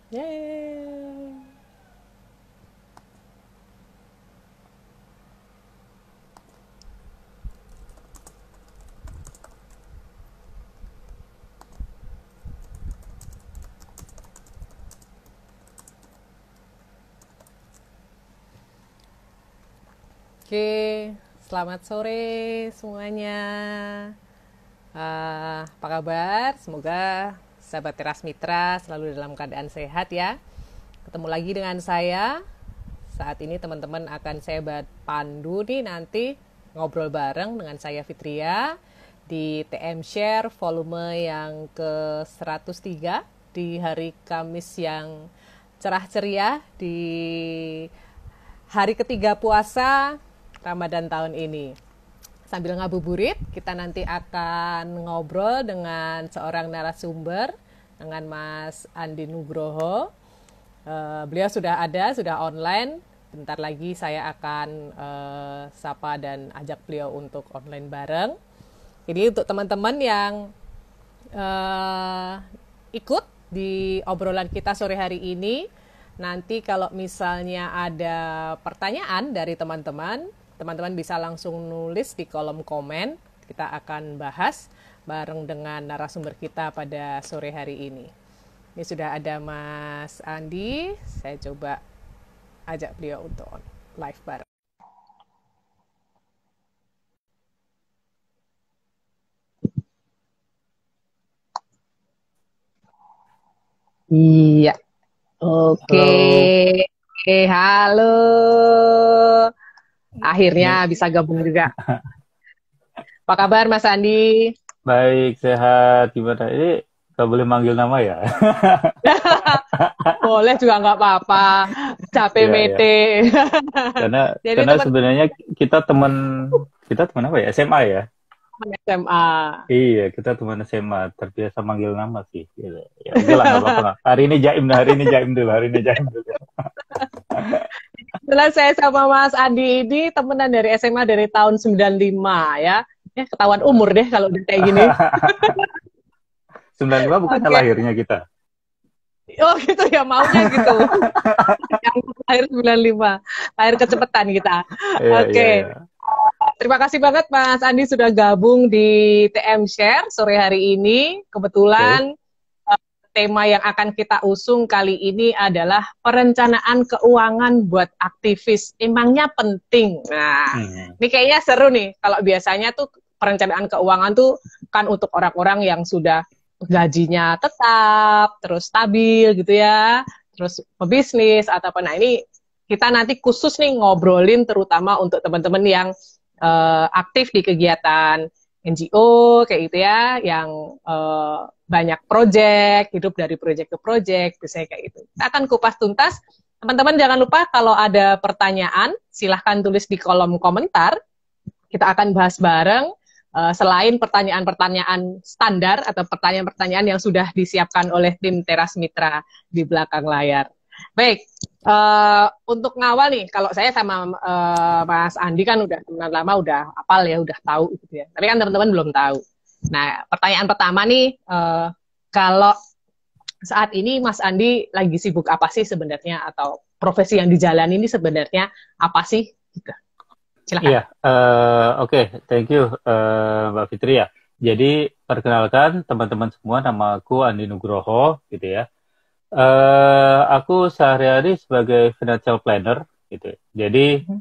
Yeay. Oke, selamat sore semuanya. Apa kabar? Semoga sahabat Teras Mitra selalu dalam keadaan sehat ya. Ketemu lagi dengan saya. Saat ini teman-teman akan saya pandu nih nanti ngobrol bareng dengan saya Fitria di TM Share volume yang ke-103 di hari Kamis yang cerah ceria di hari ketiga puasa Ramadan tahun ini. Sambil ngabuburit, kita nanti akan ngobrol dengan seorang narasumber, dengan Mas Andi Nugroho. Beliau sudah ada, sudah online. Bentar lagi saya akan sapa dan ajak beliau untuk online bareng. Jadi untuk teman-teman yang ikut di obrolan kita sore hari ini, nanti kalau misalnya ada pertanyaan dari teman-teman, teman-teman bisa langsung nulis di kolom komen. Kita akan bahas bareng dengan narasumber kita pada sore hari ini. Ini sudah ada Mas Andi. Saya coba ajak beliau untuk live bareng. Iya. Oke. Halo, Halo. Akhirnya ini bisa gabung juga. Apa kabar Mas Andi? baik, sehat, gimana? Ini gak boleh manggil nama ya? Boleh juga nggak apa-apa. Capek Iya, iya. mete. Karena Jadi karena teman-teman sebenarnya kita teman apa ya? SMA ya? SMA. Iya, kita teman SMA, terbiasa manggil nama sih. Gitu. Ya, oke lah, nggak apa-apa. Hari ini Jaim, hari ini Jaim dulu, hari ini Jaim dulu. Setelah saya sama Mas Andi ini temenan dari SMA dari tahun 95 ya. Ya ketahuan umur deh kalau udah kayak gini. 95 bukannya Oke. lahirnya kita? Oh gitu ya, maunya gitu. Yang lahir 95. Lahir kecepatan kita. Iya, iya, Oke. iya. Terima kasih banget Mas Andi sudah gabung di TM Share sore hari ini. Oke. Kebetulan tema yang akan kita usung kali ini adalah perencanaan keuangan buat aktivis. Emangnya penting? Nah, Hmm. ini kayaknya seru nih. Kalau biasanya tuh perencanaan keuangan tuh kan untuk orang-orang yang sudah gajinya tetap, terus stabil gitu ya, terus pebisnis atau apa. Nah, ini kita nanti khusus nih ngobrolin terutama untuk teman-teman yang aktif di kegiatan NGO kayak gitu ya, yang banyak project, hidup dari project ke project, biasanya kayak gitu. Kita akan kupas tuntas. Teman-teman jangan lupa kalau ada pertanyaan, silahkan tulis di kolom komentar. Kita akan bahas bareng, selain pertanyaan-pertanyaan standar atau pertanyaan-pertanyaan yang sudah disiapkan oleh tim Teras Mitra di belakang layar. Baik, untuk ngawal nih, kalau saya sama Mas Andi kan udah teman lama, udah apal ya, udah tahu gitu ya. Tapi kan teman-teman belum tahu. Nah, pertanyaan pertama nih, kalau saat ini Mas Andi lagi sibuk apa sih sebenarnya, atau profesi yang dijalani ini sebenarnya apa sih? Gitu. Iya, Silakan. oke, thank you, Mbak Fitri ya. Jadi, perkenalkan teman-teman semua, nama aku Andi Nugroho, gitu ya. Aku sehari-hari sebagai financial planner, gitu ya. Jadi,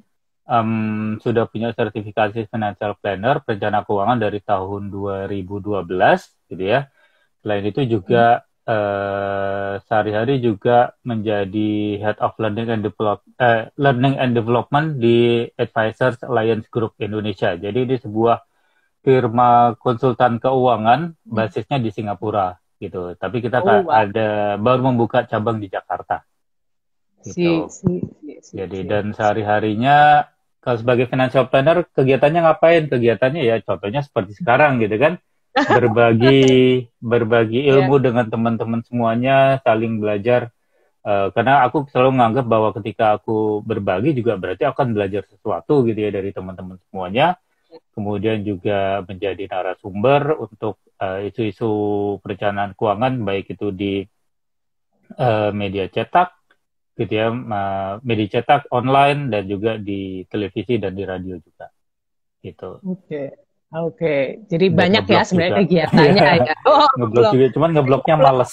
sudah punya sertifikasi financial planner, perencana keuangan dari tahun 2012, gitu ya. Selain itu juga sehari-hari juga menjadi Head of Learning and Development di Advisors Alliance Group Indonesia. Jadi ini sebuah firma konsultan keuangan basisnya di Singapura gitu. Tapi kita Oh, wah. baru membuka cabang di Jakarta Si, gitu. si, si, si, Jadi si. dan sehari-harinya kalau sebagai financial planner kegiatannya ngapain? Kegiatannya ya contohnya seperti sekarang gitu kan, berbagi berbagi Ya, ilmu dengan teman-teman semuanya, saling belajar. Karena aku selalu menganggap bahwa ketika aku berbagi juga berarti akan belajar sesuatu gitu ya dari teman-teman semuanya. Kemudian juga menjadi narasumber untuk isu-isu perencanaan keuangan baik itu di media cetak, gitu ya, media cetak online dan juga di televisi dan di radio juga, gitu. Oke. Oke. Jadi Dan banyak ya ngeblog sebenarnya juga. kegiatannya ya. Oh, Ngeblog belum. juga, cuman ngeblognya males.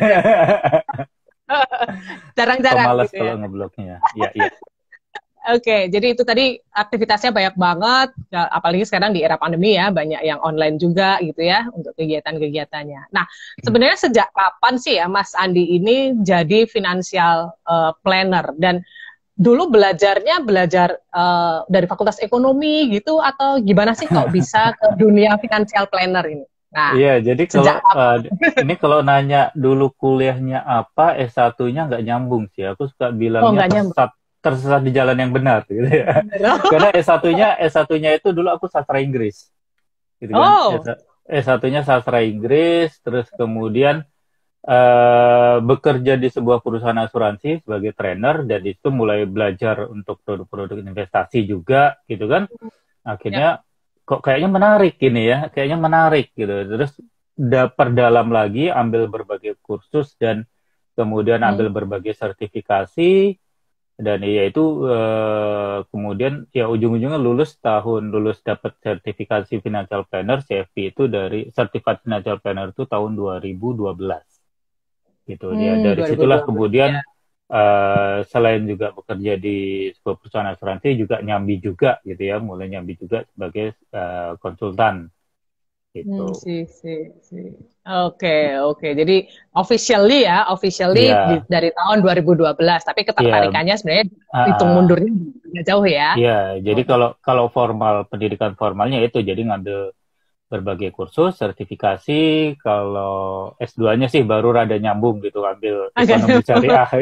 Jarang-jarang Pemalas gitu ya. kalau ngeblognya. Ya, ya. Oke, jadi itu tadi aktivitasnya banyak banget, ya, apalagi sekarang di era pandemi ya, banyak yang online juga gitu ya untuk kegiatan-kegiatannya. Nah, sebenarnya sejak kapan sih ya Mas Andi ini jadi financial planner? Dan dulu belajar dari Fakultas Ekonomi gitu atau gimana sih kok bisa ke dunia financial planner ini? Nah, Iya, jadi kalau sejak kapan? ini kalau nanya dulu kuliahnya apa, S1-nya nggak nyambung sih. Aku suka Oh, bilangnya nggak nyambung. tersesat di jalan yang benar gitu ya. Karena S1-nya itu dulu aku sastra Inggris. Gitu kan. Oh, S1-nya sastra Inggris, terus kemudian bekerja di sebuah perusahaan asuransi sebagai trainer dan itu mulai belajar untuk produk-produk investasi juga gitu kan. ya. Akhirnya kok kayaknya menarik ini ya, kayaknya menarik gitu. Terus perdalam lagi, ambil berbagai kursus dan kemudian Hmm, ambil berbagai sertifikasi dan ya itu kemudian ya ujung-ujungnya lulus dapat sertifikasi financial planner CFP itu dari Certified Financial Planner itu tahun 2012 gitu dia. Dari situlah 2012 ya. kemudian selain juga bekerja di sebuah perusahaan asuransi juga nyambi juga gitu ya, mulai nyambi juga sebagai konsultan gitu. Si. Oke, oke. Jadi officially Iya, dari tahun 2012, tapi iya, ketertarikannya sebenarnya hitung uh, mundurnya agak jauh ya. iya. Jadi Oh, kalau kalau formal pendidikan formalnya itu jadi ngambil berbagai kursus, sertifikasi. Kalau S2-nya sih baru rada nyambung gitu, ambil agak ekonomi jauh. syariah.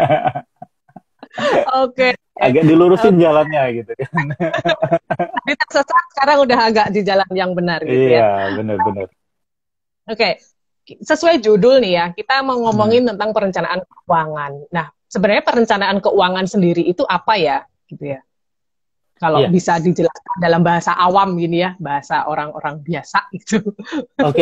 Oke. Agak dilurusin jalannya gitu kan. Tapi tersesat sekarang udah agak di jalan yang benar gitu Iya, ya. benar-benar. Oke, sesuai judul nih ya, kita mau Hmm. ngomongin tentang perencanaan keuangan. Nah, sebenarnya perencanaan keuangan sendiri itu apa ya, gitu ya? Kalau Iya, bisa dijelaskan dalam bahasa awam gini ya, bahasa orang-orang biasa gitu. oke.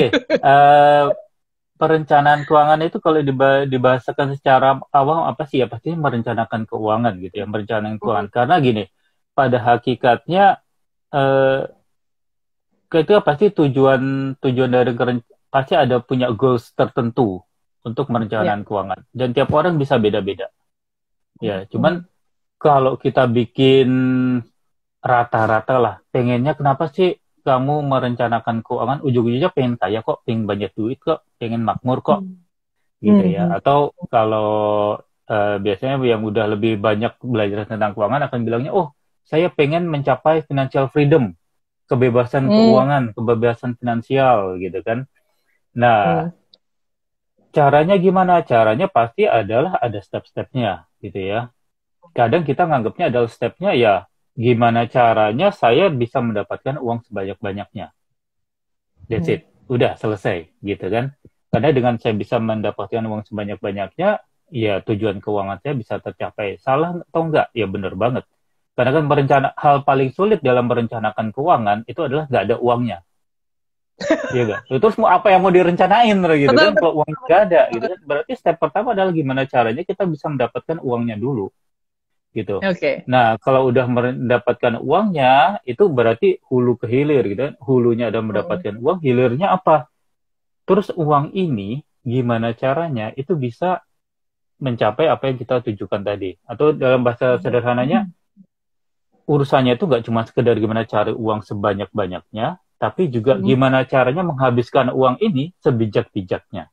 Perencanaan keuangan itu kalau dibahasakan secara awam apa sih ya pastinya merencanakan keuangan gitu ya, merencanakan keuangan. Karena gini, pada hakikatnya eh, itu pasti tujuan tujuan dari pasti ada punya goals tertentu untuk Ya. merencanakan keuangan dan tiap orang bisa beda-beda. Ya, cuman kalau kita bikin rata-rata lah, pengennya kenapa sih kamu merencanakan keuangan ujung-ujungnya pengen kaya kok, pengen banyak duit kok, pengen makmur kok gitu ya. Atau kalau biasanya yang udah lebih banyak belajar tentang keuangan akan bilangnya, oh saya pengen mencapai financial freedom, kebebasan keuangan, kebebasan finansial gitu kan. Nah, caranya gimana? Caranya pasti adalah ada step-stepnya gitu ya. Kadang kita nganggapnya adalah stepnya ya gimana caranya saya bisa mendapatkan uang sebanyak-banyaknya. That's it. Udah selesai gitu kan. Karena dengan saya bisa mendapatkan uang sebanyak-banyaknya, ya tujuan keuangan saya bisa tercapai. Salah atau enggak? Ya benar banget. Karena kan hal paling sulit dalam merencanakan keuangan itu adalah nggak ada uangnya. Iya enggak? Terus mau apa yang mau direncanain gitu kan? Betul, Kalau uang nggak ada gitu betul. kan. Berarti step pertama adalah gimana caranya kita bisa mendapatkan uangnya dulu gitu. Oke. Nah, kalau udah mendapatkan uangnya, itu berarti hulu ke hilir gitu kan. Hulunya ada mendapatkan uang, hilirnya apa? Terus uang ini gimana caranya itu bisa mencapai apa yang kita tujukan tadi. Atau dalam bahasa sederhananya, urusannya itu nggak cuma sekedar gimana cari uang sebanyak-banyaknya, tapi juga gimana caranya menghabiskan uang ini sebijak-bijaknya.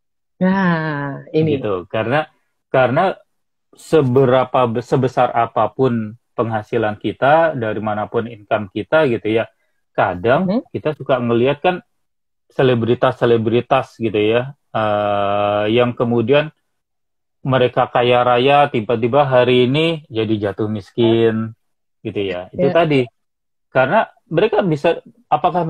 Nah, ini. Gitu. Karena sebesar apapun penghasilan kita dari manapun income kita gitu ya, kadang kita suka ngelihat kan selebritas-selebritas gitu ya, yang kemudian mereka kaya raya tiba-tiba hari ini jadi jatuh miskin gitu ya. Itu Ya. tadi karena mereka bisa, apakah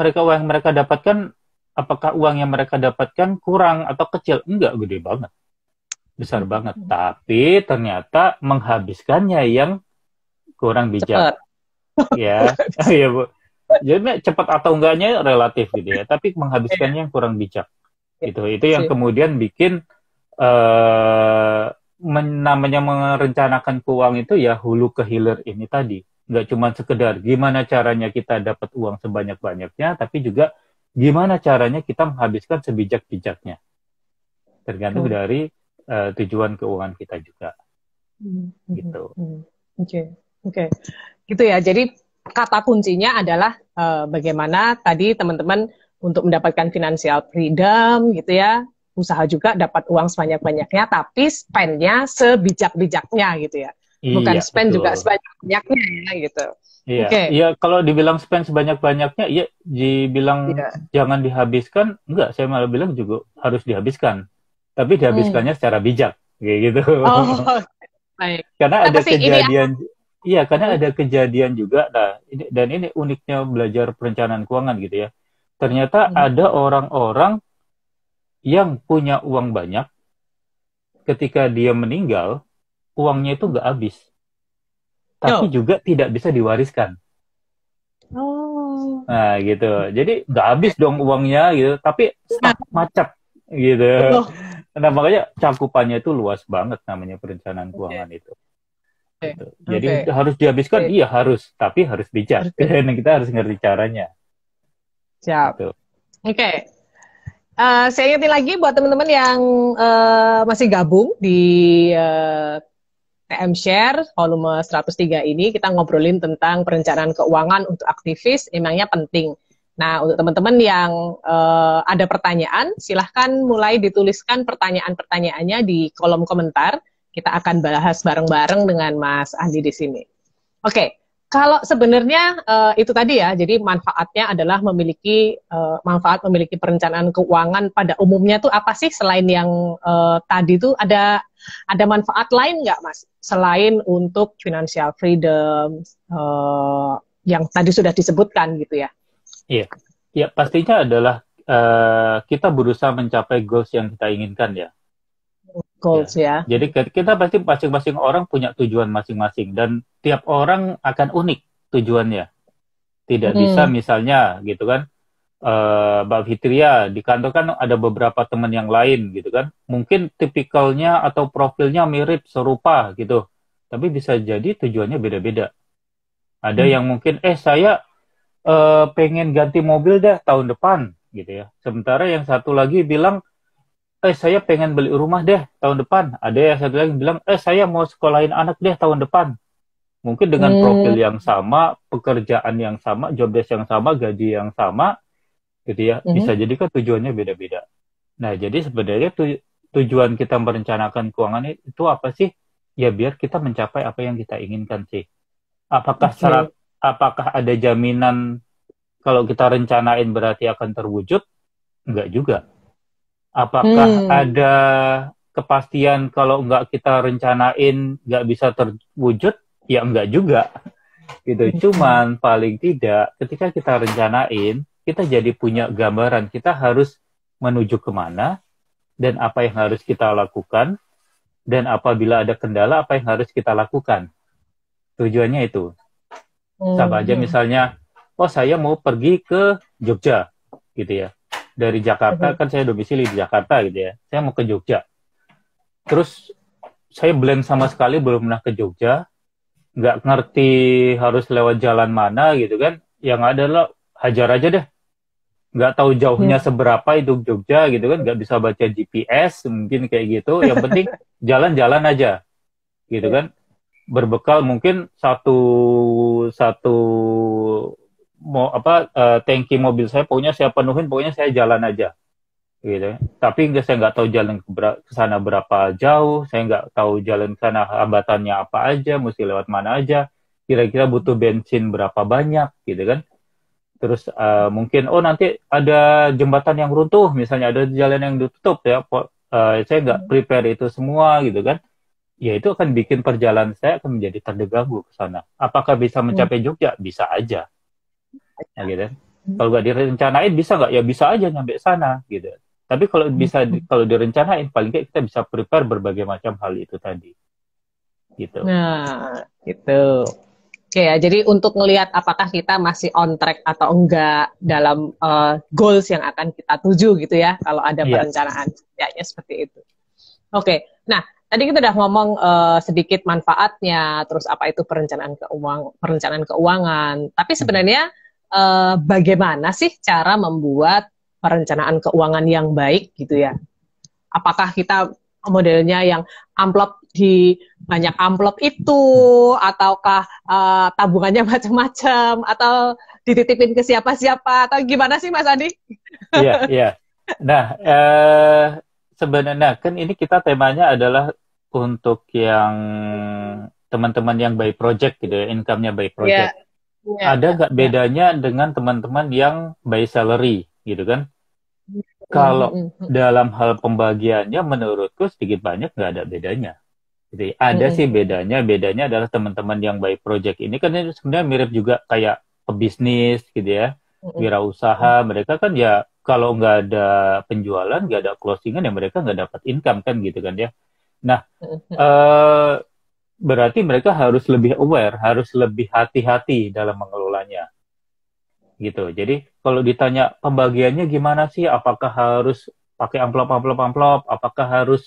uang yang mereka dapatkan kurang atau kecil? Enggak, gede banget, besar banget, tapi ternyata menghabiskannya yang kurang bijak Cepet. ya. Ya Bu, jadi cepat atau enggaknya relatif gitu ya, tapi menghabiskannya yang kurang bijak Ya, gitu. Itu yang sih. kemudian bikin namanya merencanakan keuangan itu ya hulu ke hilir ini tadi. Nggak cuma sekedar gimana caranya kita dapat uang sebanyak-banyaknya, tapi juga gimana caranya kita menghabiskan sebijak-bijaknya. Tergantung dari tujuan keuangan kita juga. Gitu. Oke. Gitu ya. Jadi kata kuncinya adalah bagaimana tadi teman-teman untuk mendapatkan financial freedom gitu ya, usaha juga dapat uang sebanyak-banyaknya, tapi spend-nya sebijak-bijaknya gitu ya. Bukan Iya, spend betul. juga sebanyak-banyaknya ya gitu. Iya, Oke. iya kalau dibilang spend sebanyak-banyaknya, iya dibilang Iya. jangan dihabiskan, enggak, saya malah bilang juga harus dihabiskan. Tapi dihabiskannya secara bijak, kayak gitu. Oh, baik. Karena ada Pasti ini kejadian, iya, karena ada kejadian juga, nah, dan ini uniknya belajar perencanaan keuangan gitu ya. Ternyata ada orang-orang yang punya uang banyak, ketika dia meninggal, uangnya itu nggak habis, tapi juga tidak bisa diwariskan. Oh. Nah, gitu. Jadi nggak habis dong uangnya gitu, tapi stuck macet gitu. Nah, makanya cakupannya itu luas banget namanya perencanaan keuangan itu. Gitu. Jadi harus dihabiskan, iya harus, tapi harus bijak. Dan kita harus ngerti caranya. Siap. Gitu. Oke. Saya ingetin lagi buat teman-teman yang masih gabung di TM Share volume 103 ini, kita ngobrolin tentang perencanaan keuangan untuk aktivis, emangnya penting. Nah, untuk teman-teman yang ada pertanyaan, silahkan mulai dituliskan pertanyaan-pertanyaannya di kolom komentar. Kita akan bahas bareng-bareng dengan Mas Andi di sini. Oke. Kalau sebenarnya itu tadi ya, jadi manfaatnya adalah memiliki perencanaan keuangan pada umumnya tuh apa sih selain yang tadi tuh ada manfaat lain nggak Mas? Selain untuk financial freedom yang tadi sudah disebutkan gitu ya? Iya, ya pastinya adalah kita berusaha mencapai goals yang kita inginkan ya. Goals ya. Jadi kita pasti masing-masing orang punya tujuan masing-masing dan tiap orang akan unik tujuannya. Tidak bisa misalnya gitu kan, Mbak Fitria di kantor kan ada beberapa teman yang lain gitu kan. Mungkin tipikalnya atau profilnya mirip serupa gitu. Tapi bisa jadi tujuannya beda-beda. Ada yang mungkin saya pengen ganti mobil deh tahun depan gitu ya. Sementara yang satu lagi bilang saya pengen beli rumah deh tahun depan. Ada yang satu lagi bilang, saya mau sekolahin anak deh tahun depan. Mungkin dengan profil yang sama, pekerjaan yang sama, job desk yang sama, gaji yang sama, gitu ya. Bisa jadi kan tujuannya beda-beda. Nah, jadi sebenarnya tujuan kita merencanakan keuangan itu apa sih? Ya biar kita mencapai apa yang kita inginkan sih. Apakah ada jaminan kalau kita rencanain berarti akan terwujud? Enggak juga. Apakah ada kepastian kalau nggak kita rencanain nggak bisa terwujud? Ya enggak juga. Gitu. Cuman paling tidak ketika kita rencanain, kita jadi punya gambaran kita harus menuju kemana dan apa yang harus kita lakukan dan apabila ada kendala apa yang harus kita lakukan. Tujuannya itu. Sama aja misalnya, saya mau pergi ke Jogja, gitu ya. Dari Jakarta, kan saya domisili di Jakarta gitu ya. Saya mau ke Jogja. Terus saya blank sama sekali, belum pernah ke Jogja. Nggak ngerti harus lewat jalan mana gitu kan. Yang ada lah, hajar aja deh. Nggak tahu jauhnya seberapa itu Jogja gitu kan. Nggak bisa baca GPS, mungkin kayak gitu. Yang penting jalan-jalan aja. Gitu kan. Berbekal mungkin satu tangki mobil saya pokoknya saya penuhin, pokoknya saya jalan aja gitu. Tapi saya nggak tahu jalan ke sana berapa jauh, saya nggak tahu jalan ke sana hambatannya apa aja, mesti lewat mana aja, kira-kira butuh bensin berapa banyak gitu kan. Terus mungkin nanti ada jembatan yang runtuh, misalnya ada jalan yang ditutup ya, saya nggak prepare itu semua gitu kan. Ya itu akan bikin perjalanan saya akan menjadi terganggu ke sana. Apakah bisa mencapai Jogja? Bisa aja. Nah, gitu. Kalau nggak direncanain bisa nggak? Ya bisa aja nyampe sana gitu. Tapi kalau kalau direncanain paling nggak kita bisa prepare berbagai macam hal itu tadi. Gitu. Nah, gitu. Oke ya, jadi untuk ngelihat apakah kita masih on track atau enggak dalam goals yang akan kita tuju gitu ya, kalau ada perencanaan. Ya, seperti itu. Oke. Nah, tadi kita udah ngomong sedikit manfaatnya, terus apa itu perencanaan keuangan. Tapi sebenarnya bagaimana sih cara membuat perencanaan keuangan yang baik gitu ya? Apakah kita modelnya yang amplop di banyak amplop itu, ataukah tabungannya macam-macam, atau dititipin ke siapa-siapa, atau gimana sih Mas Adi? Iya, iya. Nah, sebenarnya kan ini kita temanya adalah untuk yang teman-teman yang by project gitu ya, income-nya by Iya, project. iya, Ada iya. nggak Ya. bedanya dengan teman-teman yang by salary gitu kan? Kalau Mm, mm, mm, dalam hal pembagiannya menurutku sedikit banyak nggak ada bedanya. Jadi mm, ada mm, sih mm, bedanya, bedanya adalah teman-teman yang by project ini kan ini sebenarnya mirip juga kayak pebisnis gitu ya, mm, mm, mm, wirausaha. Mereka kan ya kalau nggak ada penjualan, nggak ada closingan ya mereka nggak dapat income kan gitu kan ya. Nah, mm, mm. eh, berarti mereka harus lebih aware, harus lebih hati-hati dalam mengelolanya gitu. Jadi kalau ditanya pembagiannya gimana sih? Apakah harus pakai amplop? Apakah harus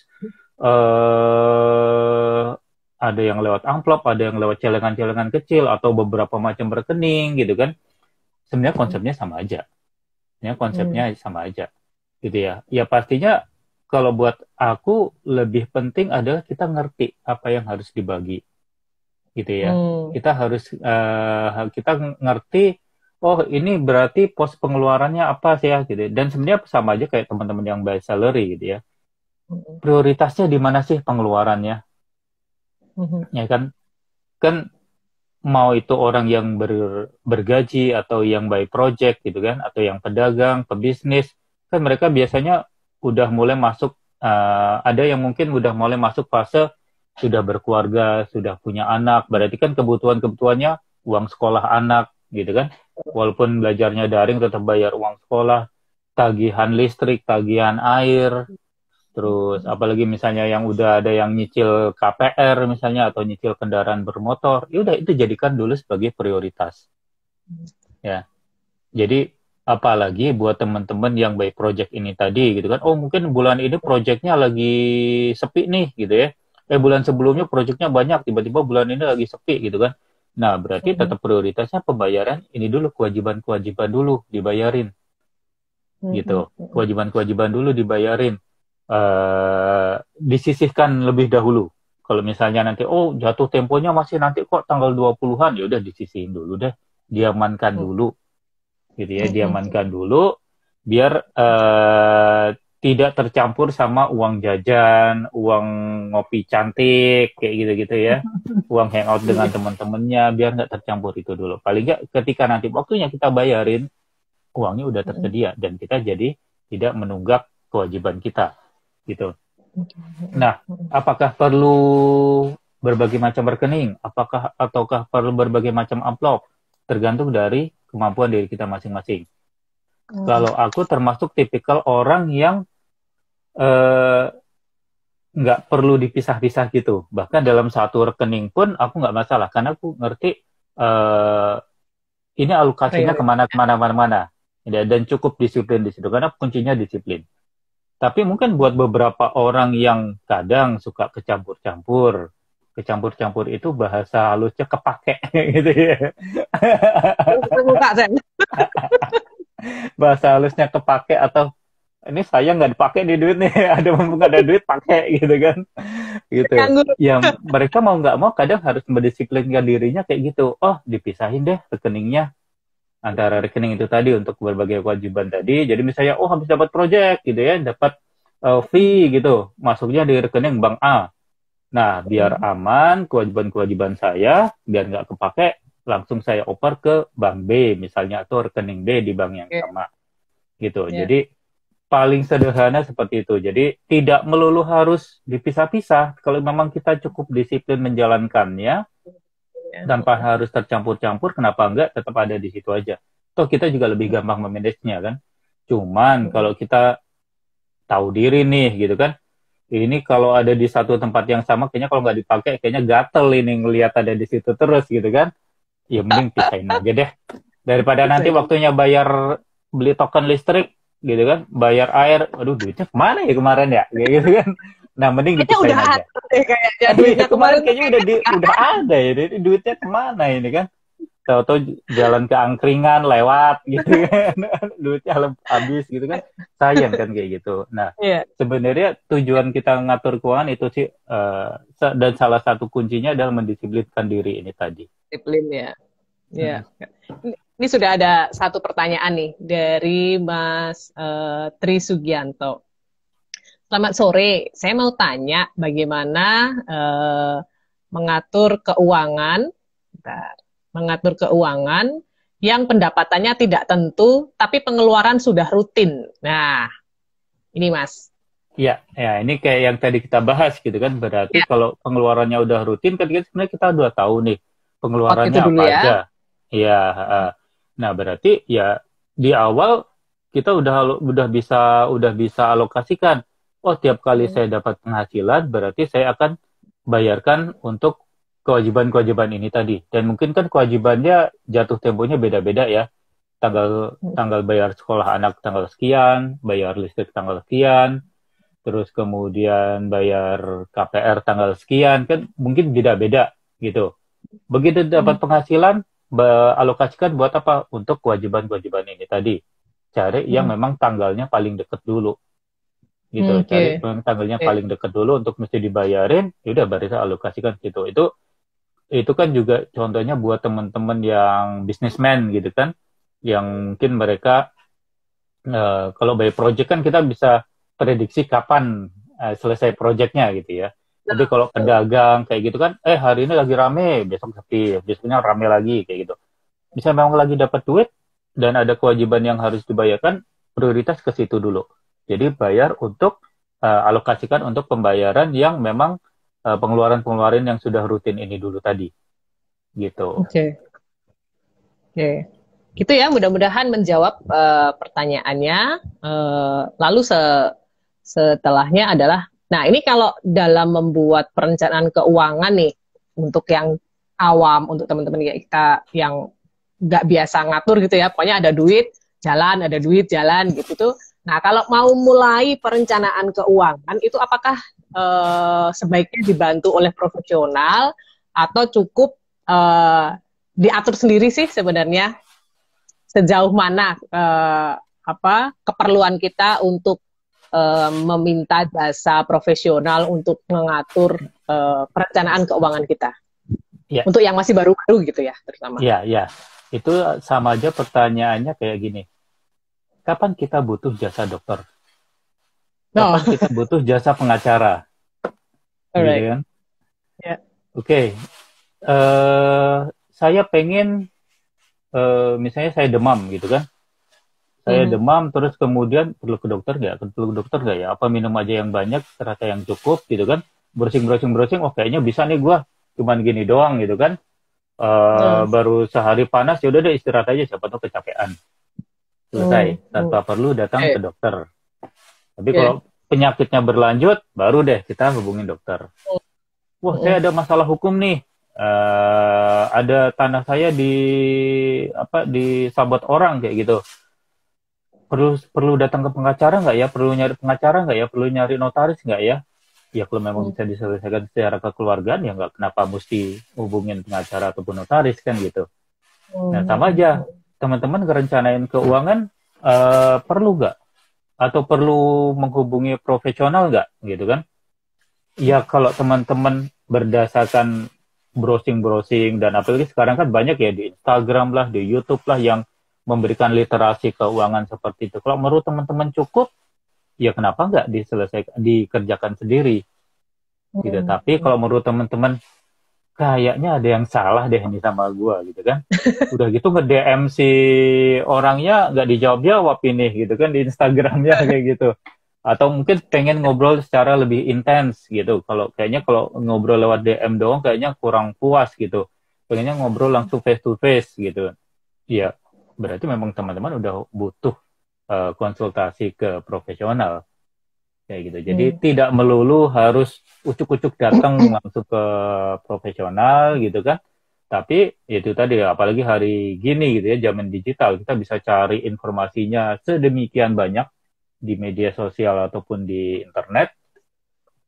eh ada yang lewat amplop, ada yang lewat celengan-celengan kecil atau beberapa macam rekening gitu kan? Sebenarnya konsepnya sama aja. Sebenarnya konsepnya Mm, sama aja gitu ya. Ya pastinya kalau buat aku lebih penting adalah kita ngerti apa yang harus dibagi gitu ya. mm, Kita ngerti oh ini berarti pos pengeluarannya apa sih ya gitu. Dan sebenarnya sama aja kayak teman-teman yang by salary gitu ya. mm, Prioritasnya di mana sih pengeluarannya? mm, Ya kan? Kan mau itu orang yang bergaji atau yang by project gitu kan atau yang pedagang, pebisnis, kan mereka biasanya udah mulai masuk ada yang mungkin udah mulai masuk fase sudah berkeluarga, sudah punya anak, berarti kan kebutuhan-kebutuhannya uang sekolah anak gitu kan. Walaupun belajarnya daring tetap bayar uang sekolah, tagihan listrik, tagihan air, terus apalagi misalnya yang udah ada yang nyicil KPR misalnya atau nyicil kendaraan bermotor, ya udah itu jadikan dulu sebagai prioritas ya. Jadi apalagi buat teman-teman yang by project ini tadi gitu kan, oh mungkin bulan ini projectnya lagi sepi nih gitu ya. Bulan sebelumnya projectnya banyak, tiba-tiba bulan ini lagi sepi gitu kan. Nah berarti mm, tetap prioritasnya pembayaran ini dulu, kewajiban-kewajiban dulu dibayarin mm, gitu. Kewajiban-kewajiban dulu dibayarin. Disisihkan lebih dahulu. Kalau misalnya nanti, oh jatuh temponya masih nanti kok tanggal 20-an, ya udah disisihin dulu deh. Diamankan mm, dulu, gitu ya. mm, mm. Diamankan dulu, biar tidak tercampur sama uang jajan, uang ngopi cantik, kayak gitu-gitu ya. Uang hangout dengan Iya. teman-temannya, biar nggak tercampur itu dulu. Paling nggak ketika nanti waktunya kita bayarin, uangnya udah Mm, tersedia dan kita jadi tidak menunggak kewajiban kita gitu. mm, mm, Nah, mm, apakah perlu berbagai macam rekening? Ataukah perlu berbagai macam amplop? Tergantung dari kemampuan diri kita masing-masing. mm. Kalau aku termasuk tipikal orang yang eh, nggak perlu dipisah-pisah gitu. Bahkan dalam satu rekening pun aku nggak masalah karena aku ngerti eh, ini alokasinya Prioritas. kemana-mana. Dan cukup disiplin di situ karena kuncinya disiplin. Tapi mungkin buat beberapa orang yang kadang suka kecampur-campur, kecampur-campur itu bahasa halusnya kepake gitu ya. Buka Sen. Bahasa halusnya kepake atau ini saya nggak dipakai di duit nih, ada mumpung ada duit pakai gitu kan, gitu. Nganggur. Ya mereka mau nggak mau kadang harus mendisiplinkan dirinya kayak gitu. Oh dipisahin deh rekeningnya antara rekening itu tadi untuk berbagai kewajiban tadi. Jadi misalnya, oh habis dapat project gitu ya, dapat fee gitu, masuknya di rekening bank A. Nah, biar aman kewajiban-kewajiban saya, biar nggak kepake, langsung saya oper ke bank B misalnya atau rekening D di bank yang Oke, sama gitu. ya. Jadi paling sederhana seperti itu. Jadi tidak melulu harus dipisah-pisah. Kalau memang kita cukup disiplin menjalankannya, Ya. tanpa harus tercampur-campur, kenapa enggak tetap ada di situ aja. Toh kita juga lebih gampang memanagenya kan. Cuman kalau kita tahu diri nih gitu kan, ini kalau ada di satu tempat yang sama, kayaknya kalau nggak dipakai, kayaknya gatel ini ngelihat ada di situ terus gitu kan. Ya mending pisahin aja deh. Daripada Bisa nanti ya. waktunya bayar beli token listrik gitu kan, bayar air, aduh duitnya kemana ya kemarin ya, kayak gitu kan. Nah, mending Kayaknya dipisahin udah aja. ada deh kayaknya Iya, duitnya kemarin kemarin tuh kayaknya udah ada ya. Jadi duitnya kemana ini kan? Tahu-tahu jalan ke angkringan lewat gitu kan. Duitnya habis gitu kan. Sayang kan kayak gitu. Nah, iya, sebenarnya tujuan kita ngatur keuangan itu sih dan salah satu kuncinya adalah mendisiplinkan diri ini tadi. disiplin ya. Iya. Mm. Ini sudah ada satu pertanyaan nih dari Mas Tri Sugianto. Selamat sore, saya mau tanya bagaimana mengatur keuangan, bentar, mengatur keuangan yang pendapatannya tidak tentu, tapi pengeluaran sudah rutin. Nah, ini Mas. Ya, ya ini kayak yang tadi kita bahas gitu kan. Berarti Ya, kalau pengeluarannya udah rutin kan sebenarnya kita udah tahu nih out itu pengeluarannya dulu apa ya. aja. Ya, nah berarti ya di awal kita udah bisa alokasikan. Oh, tiap kali Hmm, saya dapat penghasilan berarti saya akan bayarkan untuk kewajiban-kewajiban ini tadi. Dan mungkin kan kewajibannya jatuh temponya beda-beda ya. Tanggal tanggal bayar sekolah anak tanggal sekian, bayar listrik tanggal sekian, terus kemudian bayar KPR tanggal sekian, kan mungkin beda-beda gitu. Begitu hmm, dapat penghasilan, alokasikan buat apa? Untuk kewajiban-kewajiban ini tadi. Cari yang hmm. memang tanggalnya paling deket dulu gitu. Cari Oke, yang tanggalnya oke. paling deket dulu untuk mesti dibayarin, yaudah baru saya alokasikan gitu. Itu kan juga contohnya buat teman-teman yang bisnismen gitu kan, yang mungkin mereka kalau by project kan kita bisa prediksi kapan selesai projectnya gitu ya. Tapi kalau Betul. pedagang kayak gitu kan, hari ini lagi rame, besok sepi, besoknya rame lagi kayak gitu. Bisa memang lagi dapat duit dan ada kewajiban yang harus dibayarkan, prioritas ke situ dulu. Jadi bayar untuk alokasikan untuk pembayaran yang memang pengeluaran-pengeluaran yang sudah rutin ini dulu tadi gitu. Oke, oke. Gitu ya, mudah-mudahan menjawab pertanyaannya. Lalu setelahnya adalah, nah ini kalau dalam membuat perencanaan keuangan nih, untuk yang awam, untuk teman-teman kita yang nggak biasa ngatur gitu ya, pokoknya ada duit, jalan gitu tuh. Nah, kalau mau mulai perencanaan keuangan, itu apakah sebaiknya dibantu oleh profesional atau cukup diatur sendiri sih sebenarnya? Sejauh mana keperluan kita untuk meminta jasa profesional untuk mengatur perencanaan keuangan kita Ya, untuk yang masih baru-baru gitu ya terutama. ya, ya. Itu sama aja pertanyaannya kayak gini. Kapan kita butuh jasa dokter? No, Kapan kita butuh jasa pengacara? Gitu alright. kan? Ya. Oke, saya pengen, misalnya saya demam gitu kan? Saya Mhm. demam, terus kemudian perlu ke dokter nggak? Perlu ke dokter nggak ya? Apa minum aja yang banyak, ternyata yang cukup gitu kan? Browsing, oh kayaknya bisa nih gue, cuman gini doang gitu kan? Nah, Baru sehari panas, ya udah deh istirahat aja, siapa tahu kecapean. Selesai, tanpa perlu datang ke Oke, dokter. Tapi oke. kalau penyakitnya berlanjut, baru deh kita hubungin dokter. Wah, saya Mhm. ada masalah hukum nih. Ada tanah saya disabot orang kayak gitu. Perlu perlu datang ke pengacara nggak ya? Perlu nyari pengacara nggak ya? Perlu nyari notaris nggak ya? Ya kalau memang bisa diselesaikan secara kekeluargaan ya nggak kenapa mesti hubungin pengacara ataupun notaris kan gitu. Nah sama aja teman-teman ngerencanain keuangan, perlu nggak? Atau perlu menghubungi profesional nggak gitu kan? Ya kalau teman-teman berdasarkan browsing-browsing dan apalagi sekarang kan banyak ya di Instagram lah, di YouTube lah yang memberikan literasi keuangan seperti itu. Kalau menurut teman-teman cukup, ya kenapa nggak dikerjakan sendiri gitu. Tapi kalau menurut teman-teman kayaknya ada yang salah deh ini sama gua gitu kan. Udah gitu nge-DM si orangnya nggak dijawab-jawab ini gitu kan di Instagramnya kayak gitu. Atau mungkin pengen ngobrol secara lebih intens gitu. Kalau ngobrol lewat DM doang kayaknya kurang puas gitu. Pengennya ngobrol langsung face to face gitu. Ya, berarti memang teman-teman udah butuh konsultasi ke profesional kayak gitu. Jadi tidak melulu harus ucuk-ucuk datang langsung ke profesional gitu kan. Tapi itu tadi apalagi hari gini gitu ya, zaman digital kita bisa cari informasinya sedemikian banyak di media sosial ataupun di internet.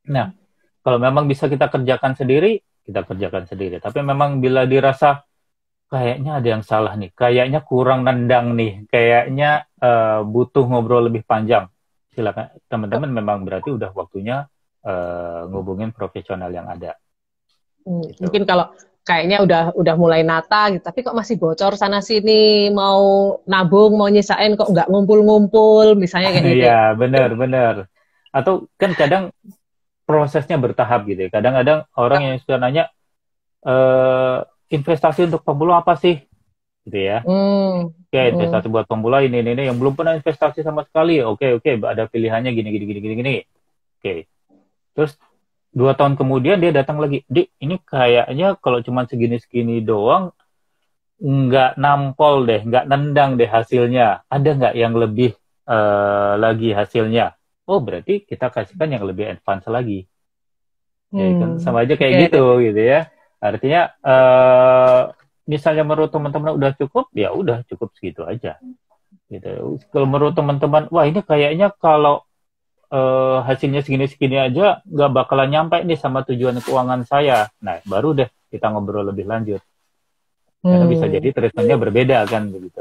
Nah, kalau memang bisa kita kerjakan sendiri, kita kerjakan sendiri. Tapi memang bila dirasa kayaknya ada yang salah nih, kayaknya kurang nendang nih, kayaknya butuh ngobrol lebih panjang, silakan teman-teman, memang berarti udah waktunya ngubungin profesional yang ada. Gitu. Mungkin kalau kayaknya udah mulai nata gitu, tapi kok masih bocor sana sini, mau nabung, mau nyisain kok nggak ngumpul-ngumpul, misalnya kayak gitu ya. Iya, benar-benar. Atau kan kadang prosesnya bertahap gitu ya. Kadang-kadang orang yang sudah nanya, eh, investasi untuk pemula apa sih? Gitu ya. Hmm, Oke, hmm, investasi buat pemula ini yang belum pernah investasi sama sekali. Oke, ada pilihannya gini. Oke. Terus 2 tahun kemudian dia datang lagi, Dik, ini kayaknya kalau cuma segini-segini doang, nggak nampol deh, nggak nendang deh hasilnya. Ada nggak yang lebih lagi hasilnya? Oh, berarti kita kasihkan yang lebih advance lagi. Ya kan sama aja kayak oke. gitu ya. Artinya misalnya menurut teman-teman udah cukup, ya udah cukup segitu aja. Gitu. Kalau menurut teman-teman, wah ini kayaknya kalau hasilnya segini-segini aja nggak bakalan nyampe nih sama tujuan keuangan saya. Nah, baru deh kita ngobrol lebih lanjut. Karena bisa jadi Hmm, treatmentnya berbeda kan begitu.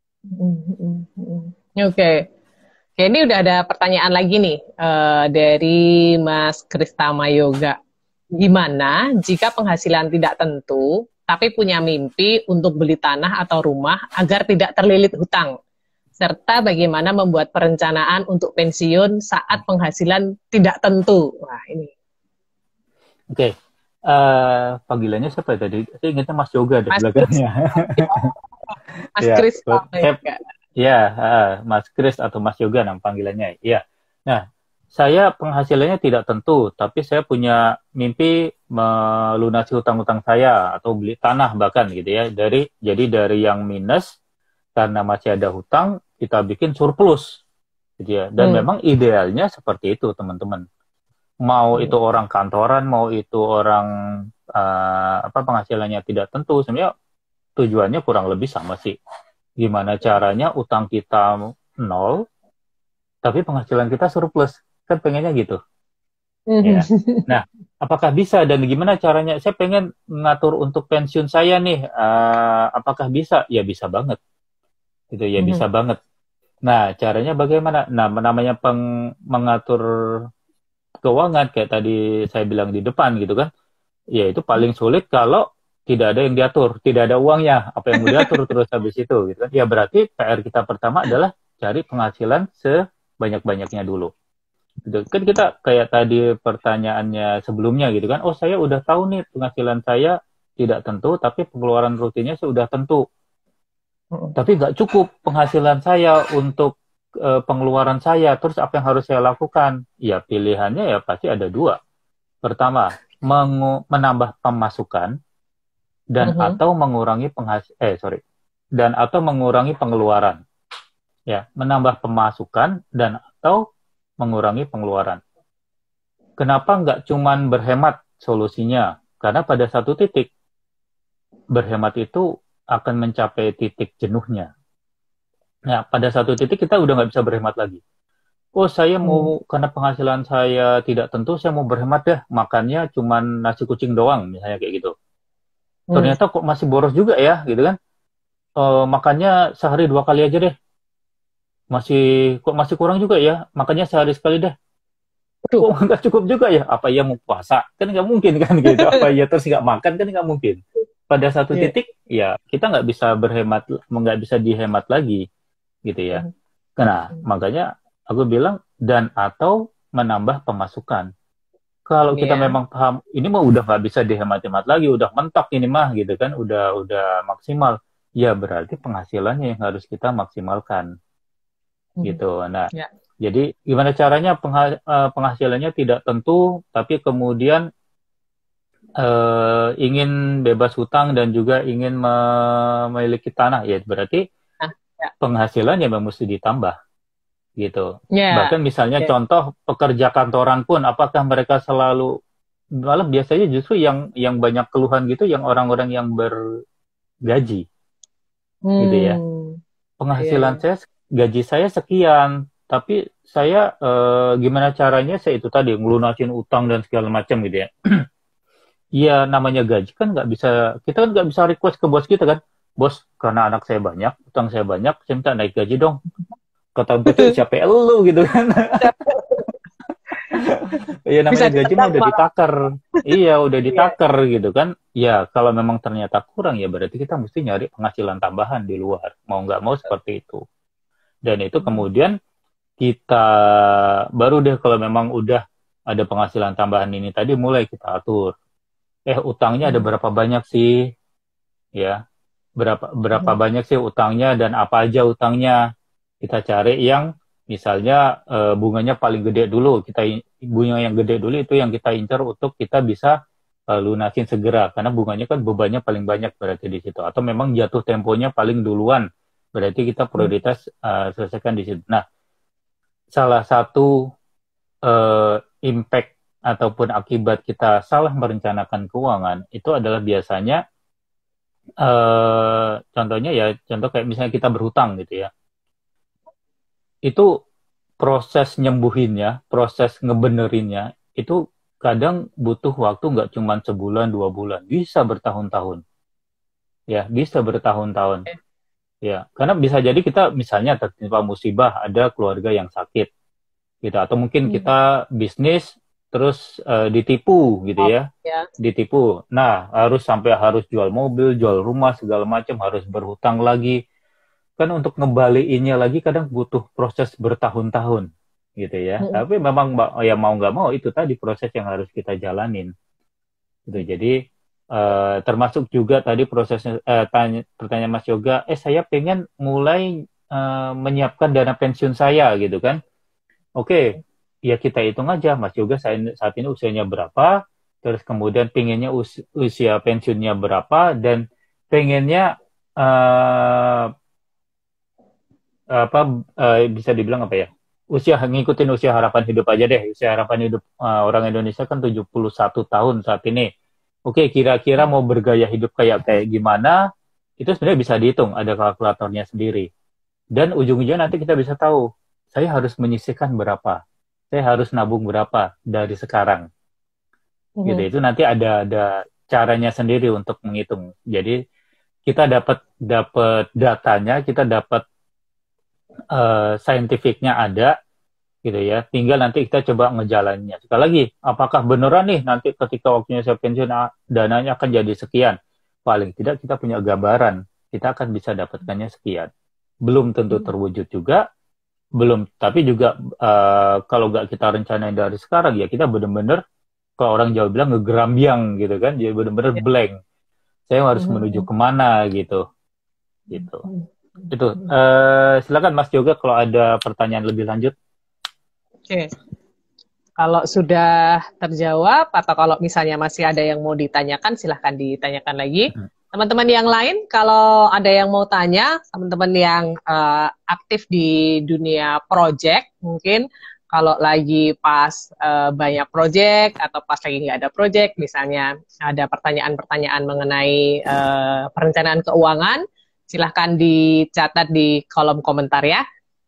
Oke. Oke, ini udah ada pertanyaan lagi nih dari Mas Kristama Yoga. Gimana jika penghasilan tidak tentu, tapi punya mimpi untuk beli tanah atau rumah agar tidak terlilit hutang? Serta bagaimana membuat perencanaan untuk pensiun saat penghasilan tidak tentu? Wah, ini. Oke, panggilannya siapa ya tadi? Saya ingatnya Mas Yoga deh Mas Kris, belakangnya. Mas Ya, Kristama saya, Yoga. ya, Mas Kris atau Mas Yoga nama panggilannya. Ya. Nah, saya penghasilannya tidak tentu, tapi saya punya mimpi melunasi hutang-hutang saya atau beli tanah bahkan gitu ya. Jadi dari yang minus karena masih ada hutang, kita bikin surplus gitu ya. Dan Hmm. memang idealnya seperti itu, teman-teman. Mau itu orang kantoran, mau itu orang penghasilannya tidak tentu, sebenarnya tujuannya kurang lebih sama sih. Gimana caranya utang kita nol, tapi penghasilan kita surplus. Kan pengennya gitu, ya. Nah, apakah bisa dan gimana caranya? Saya pengen ngatur untuk pensiun saya nih. Apakah bisa? Ya bisa banget. Gitu ya bisa banget. Nah, caranya bagaimana? Nah, namanya mengatur keuangan kayak tadi saya bilang di depan gitu kan. Ya itu paling sulit kalau tidak ada yang diatur, tidak ada uangnya. Apa yang mau diatur terus habis itu gitu kan. Ya berarti PR kita pertama adalah cari penghasilan sebanyak-banyaknya dulu. Gitu. Kan kita kayak tadi pertanyaannya sebelumnya gitu kan. Oh, saya udah tahu nih penghasilan saya tidak tentu, tapi pengeluaran rutinnya sudah tentu. Tapi nggak cukup penghasilan saya untuk pengeluaran saya. Terus apa yang harus saya lakukan? Ya pilihannya ya pasti ada dua. Pertama, menambah pemasukan dan atau mengurangi dan atau mengurangi pengeluaran. Ya, menambah pemasukan dan atau mengurangi pengeluaran. Kenapa nggak cuman berhemat solusinya? Karena pada satu titik berhemat itu akan mencapai titik jenuhnya. Nah, pada satu titik kita udah nggak bisa berhemat lagi. Oh, saya mau karena penghasilan saya tidak tentu, saya mau berhemat deh, makannya cuman nasi kucing doang, misalnya kayak gitu. Ternyata kok masih boros juga ya, gitu kan? Makannya sehari 2 kali aja deh. Masih kurang juga ya, makannya sehari sekali deh. Kok Aduh. nggak cukup juga ya? Apa ia mau puasa? Kan nggak mungkin kan gitu. Apa ia terus nggak makan kan nggak mungkin. Pada satu Yeah. titik ya kita nggak bisa berhemat, nggak bisa dihemat lagi gitu ya. Nah makanya aku bilang dan atau menambah pemasukan. Kalau kita Yeah. memang paham ini mah udah nggak bisa dihemat-hemat lagi, udah mentok ini mah gitu kan, udah maksimal. Ya berarti penghasilannya yang harus kita maksimalkan gitu. Nah, Ya. jadi gimana caranya penghasilannya tidak tentu, tapi kemudian ingin bebas hutang dan juga ingin memiliki tanah, ya berarti Nah, ya. penghasilan ya mesti ditambah gitu. Ya. Bahkan misalnya Ya. contoh pekerja kantoran pun, apakah mereka selalu malah biasanya justru yang banyak keluhan gitu, yang orang-orang yang bergaji gitu ya. Hmm. Ya, Penghasilan ya. saya gaji saya sekian, tapi saya gimana caranya saya itu tadi ngelunasin utang dan segala macam gitu ya. Iya namanya gaji kan nggak bisa, kita kan nggak bisa request ke bos kita kan, bos karena anak saya banyak, utang saya banyak, saya minta naik gaji dong. Kata bos siapa lu gitu kan. Iya namanya gaji mah udah ditakar. Iya udah ditakar gitu kan. Ya kalau memang ternyata kurang ya berarti kita mesti nyari penghasilan tambahan di luar. Mau nggak mau seperti itu. Dan itu kemudian kita baru deh kalau memang udah ada penghasilan tambahan ini tadi mulai kita atur. Utangnya ada berapa banyak sih? Ya. Berapa banyak sih utangnya dan apa aja utangnya? Kita cari yang misalnya bunganya paling gede dulu, bunga yang gede dulu itu yang kita incar untuk kita bisa lunasin segera karena bunganya kan bebannya paling banyak berarti di situ atau memang jatuh temponya paling duluan berarti kita prioritas selesaikan di situ. Nah, salah satu impact ataupun akibat kita salah merencanakan keuangan itu adalah biasanya contohnya ya contoh kayak misalnya kita berhutang gitu ya. Itu proses nyembuhinnya, proses ngebenerinnya, itu kadang butuh waktu nggak cuma sebulan, 2 bulan. Bisa bertahun-tahun. Ya, bisa bertahun-tahun. Ya, karena bisa jadi kita misalnya tertimpa musibah, ada keluarga yang sakit. Gitu. Atau mungkin kita bisnis, terus ditipu gitu ya. Ditipu. Nah, harus jual mobil, jual rumah, segala macam, harus berhutang lagi. Kan untuk ngembaliinnya lagi kadang butuh proses bertahun-tahun gitu ya. Tapi memang ya mau nggak mau itu tadi proses yang harus kita jalanin. Gitu. Jadi termasuk juga tadi prosesnya pertanyaan Mas Yoga, saya pengen mulai menyiapkan dana pensiun saya gitu kan. Oke, ya kita hitung aja Mas Yoga saat ini usianya berapa, terus kemudian pengennya usia pensiunnya berapa dan pengennya bisa dibilang apa ya, ngikutin usia harapan hidup aja deh. Usia harapan hidup orang Indonesia kan 71 tahun saat ini. Oke, kira-kira mau bergaya hidup kayak gimana, itu sebenarnya bisa dihitung, ada kalkulatornya sendiri. Dan ujung-ujungnya nanti kita bisa tahu, saya harus menyisihkan berapa, saya harus nabung berapa dari sekarang. Gitu, itu nanti ada caranya sendiri untuk menghitung. Jadi kita dapat datanya, kita dapat saintifiknya ada gitu ya, tinggal nanti kita coba ngejalannya. Sekali lagi, apakah beneran nih nanti ketika waktunya saya pensiun dananya akan jadi sekian? Paling tidak kita punya gambaran, kita akan bisa dapatkannya sekian. Belum tentu terwujud juga, tapi juga kalau nggak kita rencanain dari sekarang ya kita bener-bener, kalau orang Jawa bilang ngegerambyang gitu kan, jadi bener-bener blank. Saya harus menuju kemana gitu. Itu silakan Mas Yoga kalau ada pertanyaan lebih lanjut. Oke. Kalau sudah terjawab atau kalau misalnya masih ada yang mau ditanyakan silahkan ditanyakan lagi. Teman-teman yang lain kalau ada yang mau tanya, teman-teman yang aktif di dunia project mungkin kalau lagi pas banyak project atau pas lagi nggak ada project, misalnya ada pertanyaan-pertanyaan mengenai perencanaan keuangan, silahkan dicatat di kolom komentar ya.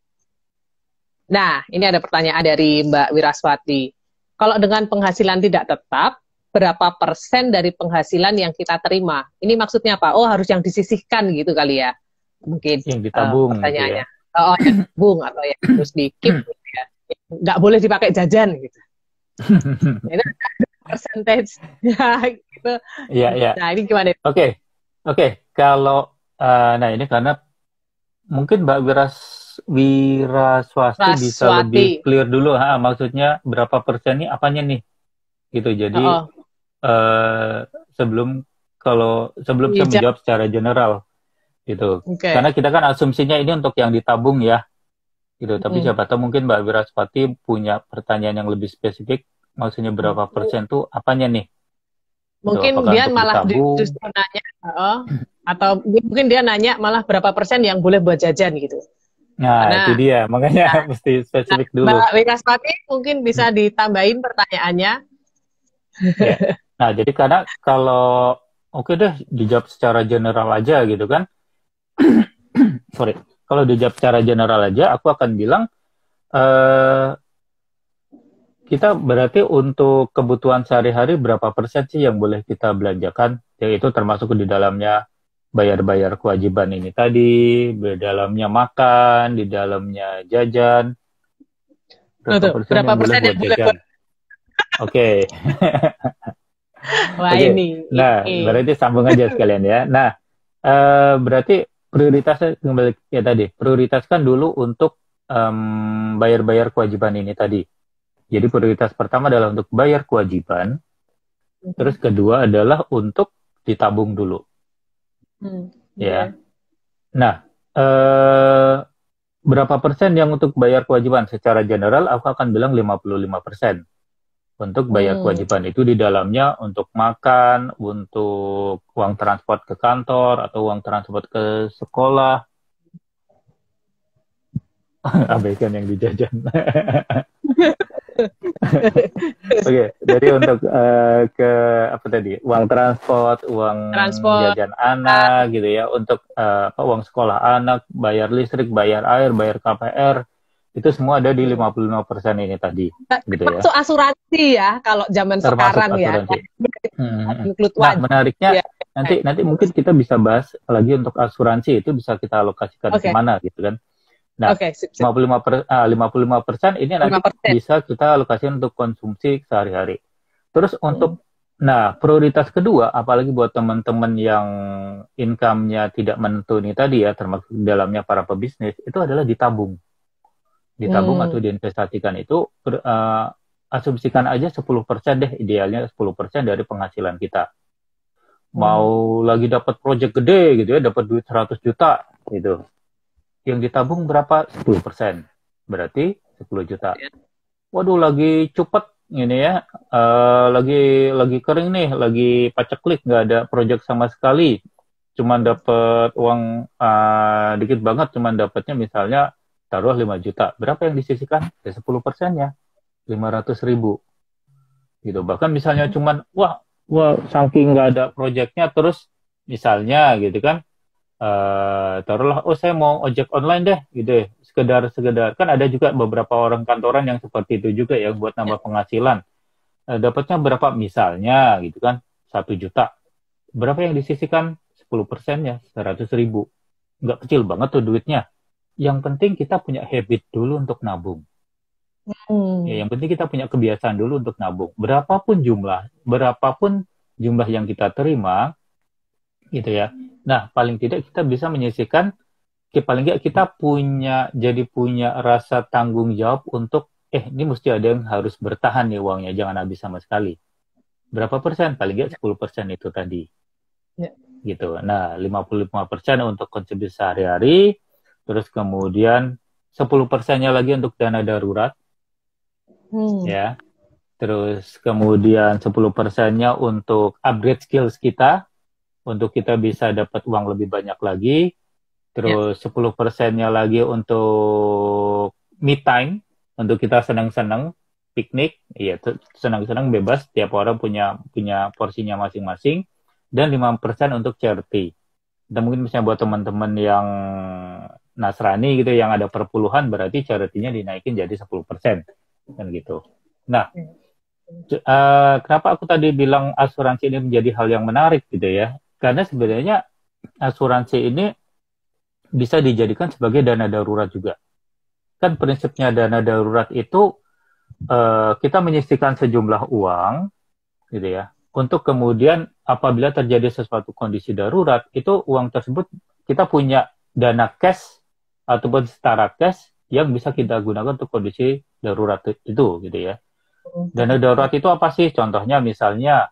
Nah, ini ada pertanyaan dari Mbak Wiraswati. Kalau dengan penghasilan tidak tetap, berapa persen dari penghasilan yang kita terima? Ini maksudnya apa? Oh, harus yang disisihkan gitu kali ya? Mungkin yang ditabung pertanyaannya. Gitu ya. Oh, yang ditabung atau yang harus di-keep gitu ya. Nggak boleh dipakai jajan gitu. Ini percentage gitu. Iya. Nah, ini gimana? Oke. Kalau nah ini karena mungkin Mbak Wiraswati bisa lebih clear dulu, maksudnya berapa persen nih apanya nih, gitu. Jadi sebelum saya menjawab secara general, gitu. Karena kita kan asumsinya ini untuk yang ditabung ya, gitu. Tapi siapa tahu mungkin Mbak Wiraswati punya pertanyaan yang lebih spesifik, maksudnya berapa persen tuh apanya nih? Mungkin gitu, dia malah justru nanya, atau mungkin dia nanya malah berapa persen yang boleh buat jajan gitu. Nah, itu dia, makanya mesti spesifik dulu. Mbak Wiraswati mungkin bisa ditambahin pertanyaannya. Ya. Nah, jadi karena kalau oke deh dijawab secara general aja gitu kan. Sorry, kalau dijawab secara general aja, aku akan bilang eh, kita berarti untuk kebutuhan sehari-hari berapa persen sih yang boleh kita belanjakan? Yaitu termasuk di dalamnya bayar-bayar kewajiban ini tadi, di dalamnya makan, di dalamnya jajan. Berapa Tuh, persen berapa yang boleh persen buat yang boleh jajan? buat? Oke. Wah, Oke. Nah, ini. berarti sambung aja sekalian ya. Nah, berarti prioritasnya kembali ya tadi, prioritaskan dulu untuk bayar-bayar kewajiban ini tadi. Jadi prioritas pertama adalah untuk bayar kewajiban, terus kedua adalah untuk ditabung dulu, ya. Iya. Nah, berapa persen yang untuk bayar kewajiban? Secara general, aku akan bilang 55%. Untuk bayar Hmm. kewajiban itu di dalamnya untuk makan, untuk uang transport ke kantor, atau uang transport ke sekolah, abaikan yang dijajan. Oke, jadi untuk ke apa tadi? Uang transport, uang Transport. jajan anak gitu ya, untuk apa uang sekolah anak, bayar listrik, bayar air, bayar KPR, itu semua ada di 55% ini tadi, gitu ya. Termasuk asuransi ya, kalau zaman Termasuk sekarang ya. asuransi. Include Nah, wajib menariknya ya. nanti mungkin kita bisa bahas lagi untuk asuransi itu bisa kita alokasikan Oke, kemana gitu kan. Nah, oke, sip, sip. 55% ini nanti 5%. bisa kita alokasikan untuk konsumsi sehari-hari. Terus Hmm. untuk, nah prioritas kedua, apalagi buat teman-teman yang income-nya tidak menentu ini tadi ya, termasuk di dalamnya para pebisnis, itu adalah ditabung. Ditabung atau Hmm. diinvestasikan itu, asumsikan aja 10% deh, idealnya 10% dari penghasilan kita. Hmm. Mau lagi dapat project gede gitu ya, dapat duit 100 juta gitu. Yang ditabung berapa? 10%. Berarti 10 juta. Waduh, lagi cepet ini ya, lagi kering nih, lagi paceklik, nggak ada project sama sekali, cuman dapat uang dikit banget, cuman dapatnya misalnya taruh 5 juta. Berapa yang disisihkan? Ya 10%-nya, 500.000 gitu. Bahkan misalnya cuman, wah saking nggak ada projectnya, terus misalnya gitu kan, taruhlah, oh saya mau ojek online deh, gitu ya. Sekedar kan ada juga beberapa orang kantoran yang seperti itu juga ya, buat Ya. nambah penghasilan. Dapatnya berapa misalnya gitu kan, 1 juta. Berapa yang disisihkan? 10%-nya 100.000. Nggak kecil banget tuh duitnya. Yang penting kita punya habit dulu untuk nabung. Ya, Hmm. yang penting kita punya kebiasaan dulu untuk nabung. Berapapun jumlah yang kita terima, gitu ya. Nah, paling tidak kita bisa menyisihkan, paling nggak kita punya rasa tanggung jawab untuk, ini mesti ada yang harus bertahan nih uangnya, jangan habis sama sekali. Berapa persen? Paling nggak 10% itu tadi. Ya. Gitu. Nah, 55% untuk konsumsi sehari-hari, terus kemudian 10%-nya lagi untuk dana darurat, Hmm. ya. Terus kemudian 10%-nya untuk upgrade skills kita, untuk kita bisa dapat uang lebih banyak lagi. Ya. Terus 10%-nya lagi untuk me time, untuk kita senang-senang, piknik, iya, senang-senang bebas, tiap orang punya porsinya masing-masing, dan 5% untuk charity. Dan mungkin misalnya buat teman-teman yang Nasrani gitu, yang ada perpuluhan, berarti charity-nya dinaikin jadi 10%, kan gitu. Nah, kenapa aku tadi bilang asuransi ini menjadi hal yang menarik gitu ya? Karena sebenarnya asuransi ini bisa dijadikan sebagai dana darurat juga. Kan prinsipnya dana darurat itu, kita menyisihkan sejumlah uang gitu ya, untuk kemudian apabila terjadi sesuatu kondisi darurat, itu uang tersebut kita punya dana cash ataupun setara cash yang bisa kita gunakan untuk kondisi darurat itu gitu ya. Dana darurat itu apa sih? Contohnya misalnya,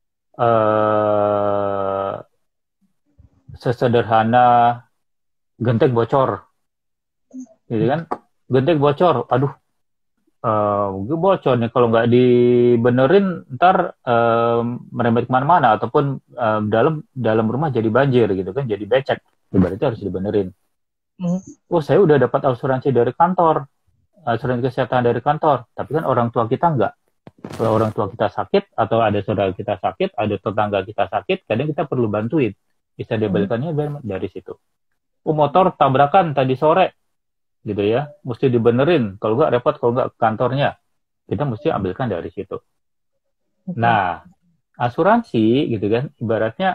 sesederhana genteng bocor gitu kan. Genteng bocor, aduh, gue bocor nih, kalau nggak dibenerin ntar merembet kemana-mana, ataupun dalam dalam rumah jadi banjir gitu kan, jadi becek, berarti harus dibenerin. Oh, saya udah dapat asuransi dari kantor, asuransi kesehatan dari kantor, tapi kan orang tua kita nggak. Kalau orang tua kita sakit, atau ada saudara kita sakit, ada tetangga kita sakit, kadang kita perlu bantuin, bisa dibalikannya dari situ. Oh, motor tabrakan tadi sore, gitu ya, mesti dibenerin, kalau nggak repot, kalau nggak ke kantornya, kita mesti ambilkan dari situ. Nah, asuransi gitu kan, ibaratnya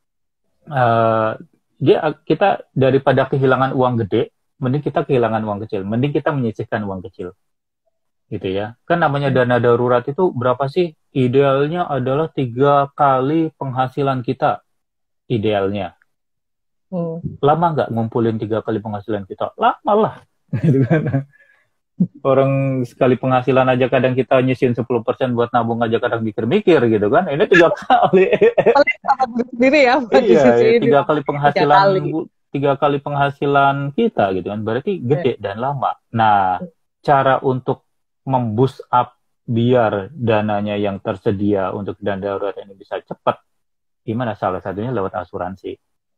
kita daripada kehilangan uang gede, mending kita kehilangan uang kecil, mending kita menyisihkan uang kecil, gitu ya. Kan namanya dana darurat itu berapa sih? Idealnya adalah 3 kali penghasilan kita, idealnya. Lama nggak ngumpulin 3 kali penghasilan kita? Lama lah. Gitu kan. Orang sekali penghasilan aja kadang kita nyisin 10% buat nabung aja kadang mikir-mikir gitu kan. Ini 3 kali. Sendiri ya. Iya, 3 kali penghasilan, 3 kali penghasilan kita gitu kan. Berarti gede dan lama. Nah, cara untuk memboost up biar dananya yang tersedia untuk dana darurat ini bisa cepat, gimana? Salah satunya lewat asuransi.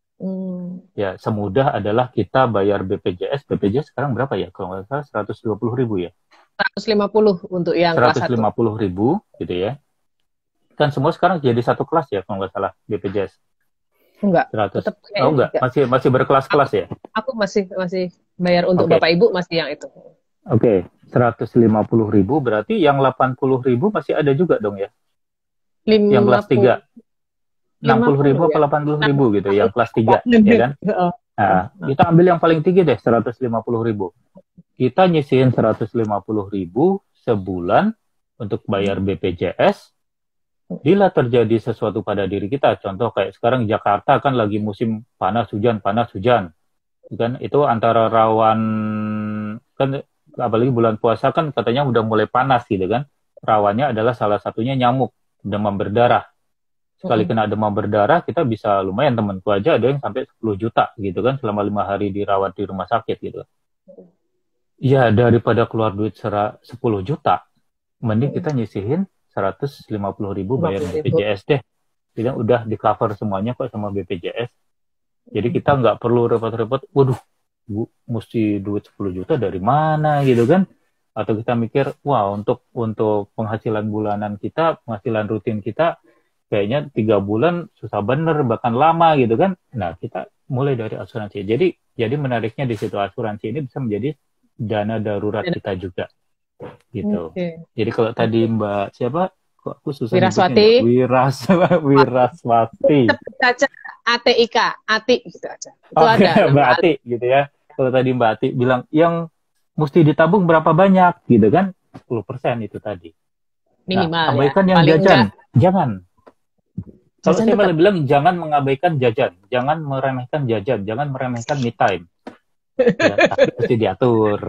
Ya, semudah adalah kita bayar BPJS. BPJS sekarang berapa ya? Kalau nggak salah 120.000 ya. 150 untuk yang kelas 1. 150.000 gitu ya. Kan semua sekarang jadi satu kelas ya kalau nggak salah BPJS. Enggak. 100. Oh enggak, masih berkelas-kelas ya. Aku masih bayar untuk Bapak Ibu masih yang itu. Oke, 150.000 berarti yang 80.000 masih ada juga dong ya. Yang kelas 3. 60.000 apa 80.000 gitu, yang kelas 3 ya kan? Nah, kita ambil yang paling tinggi deh, 150.000. Kita nyisihin 150.000 sebulan untuk bayar BPJS. Bila terjadi sesuatu pada diri kita, contoh kayak sekarang Jakarta kan lagi musim panas hujan, kan itu antara rawan, kan apalagi bulan puasa kan katanya udah mulai panas gitu kan. Rawannya adalah salah satunya nyamuk, demam berdarah. Sekali kena demam berdarah, kita bisa lumayan, temanku aja ada yang sampai 10 juta gitu kan, selama 5 hari dirawat di rumah sakit gitu. Ya, daripada keluar duit 10 juta, mending kita nyisihin 150.000 bayar BPJS deh. Kita udah di cover semuanya kok sama BPJS. Jadi kita nggak perlu repot-repot, waduh, mesti duit 10 juta dari mana gitu kan. Atau kita mikir, wah untuk penghasilan bulanan kita, penghasilan rutin kita, kayaknya 3 bulan susah bener, bahkan lama gitu kan. Nah, kita mulai dari asuransi. Jadi menariknya di situ, asuransi ini bisa menjadi dana darurat kita juga. Gitu. Jadi kalau tadi Mbak siapa? Kok aku susah Wiraswati. Wiraswati. Caca ATIK, Ati gitu aja. Itu ada Mbak Ati gitu ya. Kalau tadi Mbak Ati bilang yang mesti ditabung berapa banyak gitu kan? 10% itu tadi. Minimal. Nah, abaikan yang jajan. Jangan. Kalau saya malah bilang jangan mengabaikan jajan, jangan meremehkan jajan, jangan meremehkan me time. Ya, tapi mesti diatur.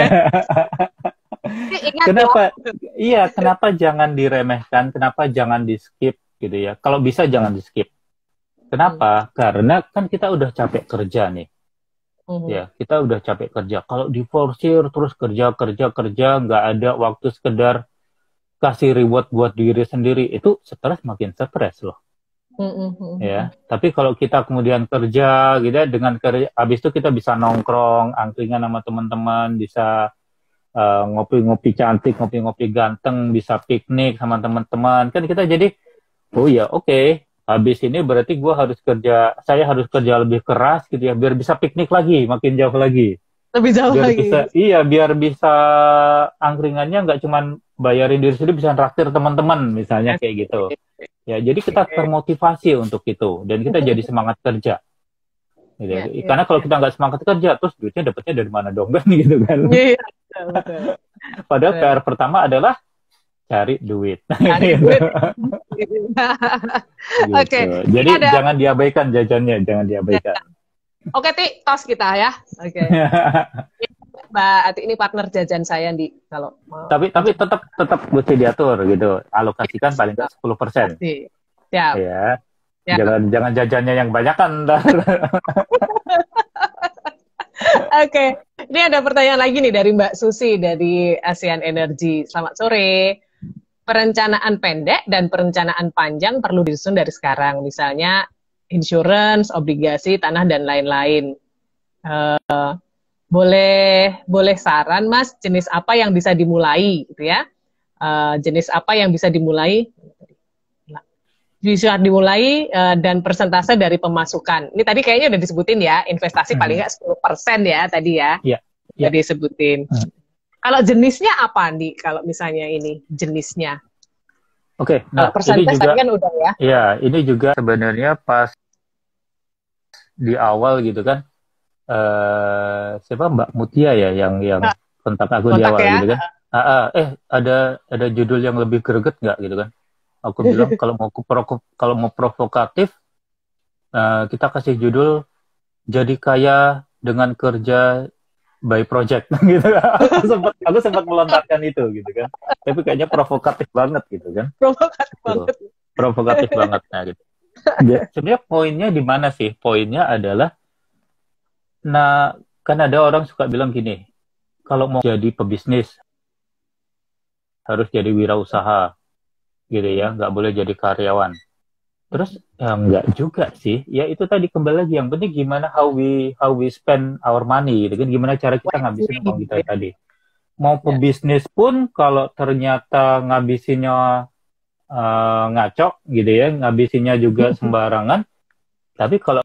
Kenapa? Iya, kenapa jangan diremehkan? Kenapa jangan di skip gitu ya? Kalau bisa jangan di skip. Kenapa? Karena kan kita udah capek kerja nih. Ya, kita udah capek kerja. Kalau diforsir terus kerja, nggak ada waktu sekedar kasih reward buat diri sendiri, itu stres, makin stres loh. Ya, tapi kalau kita kemudian kerja gitu ya, dengan kerja habis itu kita bisa nongkrong, angkringan sama teman-teman, bisa ngopi-ngopi cantik, ngopi-ngopi ganteng, bisa piknik sama teman-teman, kan kita jadi oh ya oke, habis ini berarti saya harus kerja lebih keras gitu ya, biar bisa piknik lagi, makin jauh lagi. Lebih jauh biar lagi. Biar bisa angkringannya nggak cuma bayarin diri sendiri, bisa traktir teman-teman misalnya kayak gitu. Ya, jadi kita termotivasi untuk itu dan kita jadi semangat kerja. Gitu. Karena kalau kita nggak semangat kerja, terus duitnya dapatnya dari mana dong kan gitu kan? Betul. Padahal PR pertama adalah cari duit. Gitu. Oke. Jadi jangan diabaikan jajannya, jangan diabaikan. Oke, Ti, tos kita ya. Oke. Mbak Ati ini partner jajan saya di kalau mau. Tapi tetap mesti diatur gitu. Alokasikan paling nggak 10%. Siap. Ya. Jangan jajannya yang banyak kan. Oke. Ini ada pertanyaan lagi nih dari Mbak Susi dari ASEAN Energy. Selamat sore. Perencanaan pendek dan perencanaan panjang perlu disusun dari sekarang. Misalnya insurance, obligasi, tanah dan lain-lain. Boleh saran Mas, jenis apa yang bisa dimulai gitu ya? Jenis apa yang bisa dimulai? Bisa dimulai dan persentase dari pemasukan. Ini tadi kayaknya udah disebutin ya, investasi paling nggak 10% ya tadi ya. Iya. udah Ya. disebutin. Kalau jenisnya apa nih? Kalau misalnya ini jenisnya. Oke, Kalau nah ini persentase juga, tadi kan udah ya. ya ini juga sebenarnya pas di awal gitu kan, siapa Mbak Mutia ya yang Nah, kontak aku di kontak awal ya. gitu kan. Ada judul yang lebih greget nggak gitu kan? Aku bilang kalau mau provokatif, kita kasih judul jadi kaya dengan kerja by project gitu. Aku sempat melontarkan itu gitu kan. Tapi kayaknya provokatif banget gitu kan. Provokatif Gitu. banget. Provokatif banget nah gitu. Sebenarnya poinnya di mana sih? Poinnya adalah, nah, kan ada orang suka bilang gini, kalau mau jadi pebisnis harus jadi wirausaha gitu ya, nggak boleh jadi karyawan. Terus ya nggak juga sih, ya itu tadi kembali lagi yang penting gimana how we spend our money gitu kan, gimana cara kita ngabisin uang Gitu kita ya. tadi. Mau Ya. pebisnis pun kalau ternyata ngabisinnya ngaco gitu ya, ngabisinnya juga sembarangan, tapi kalau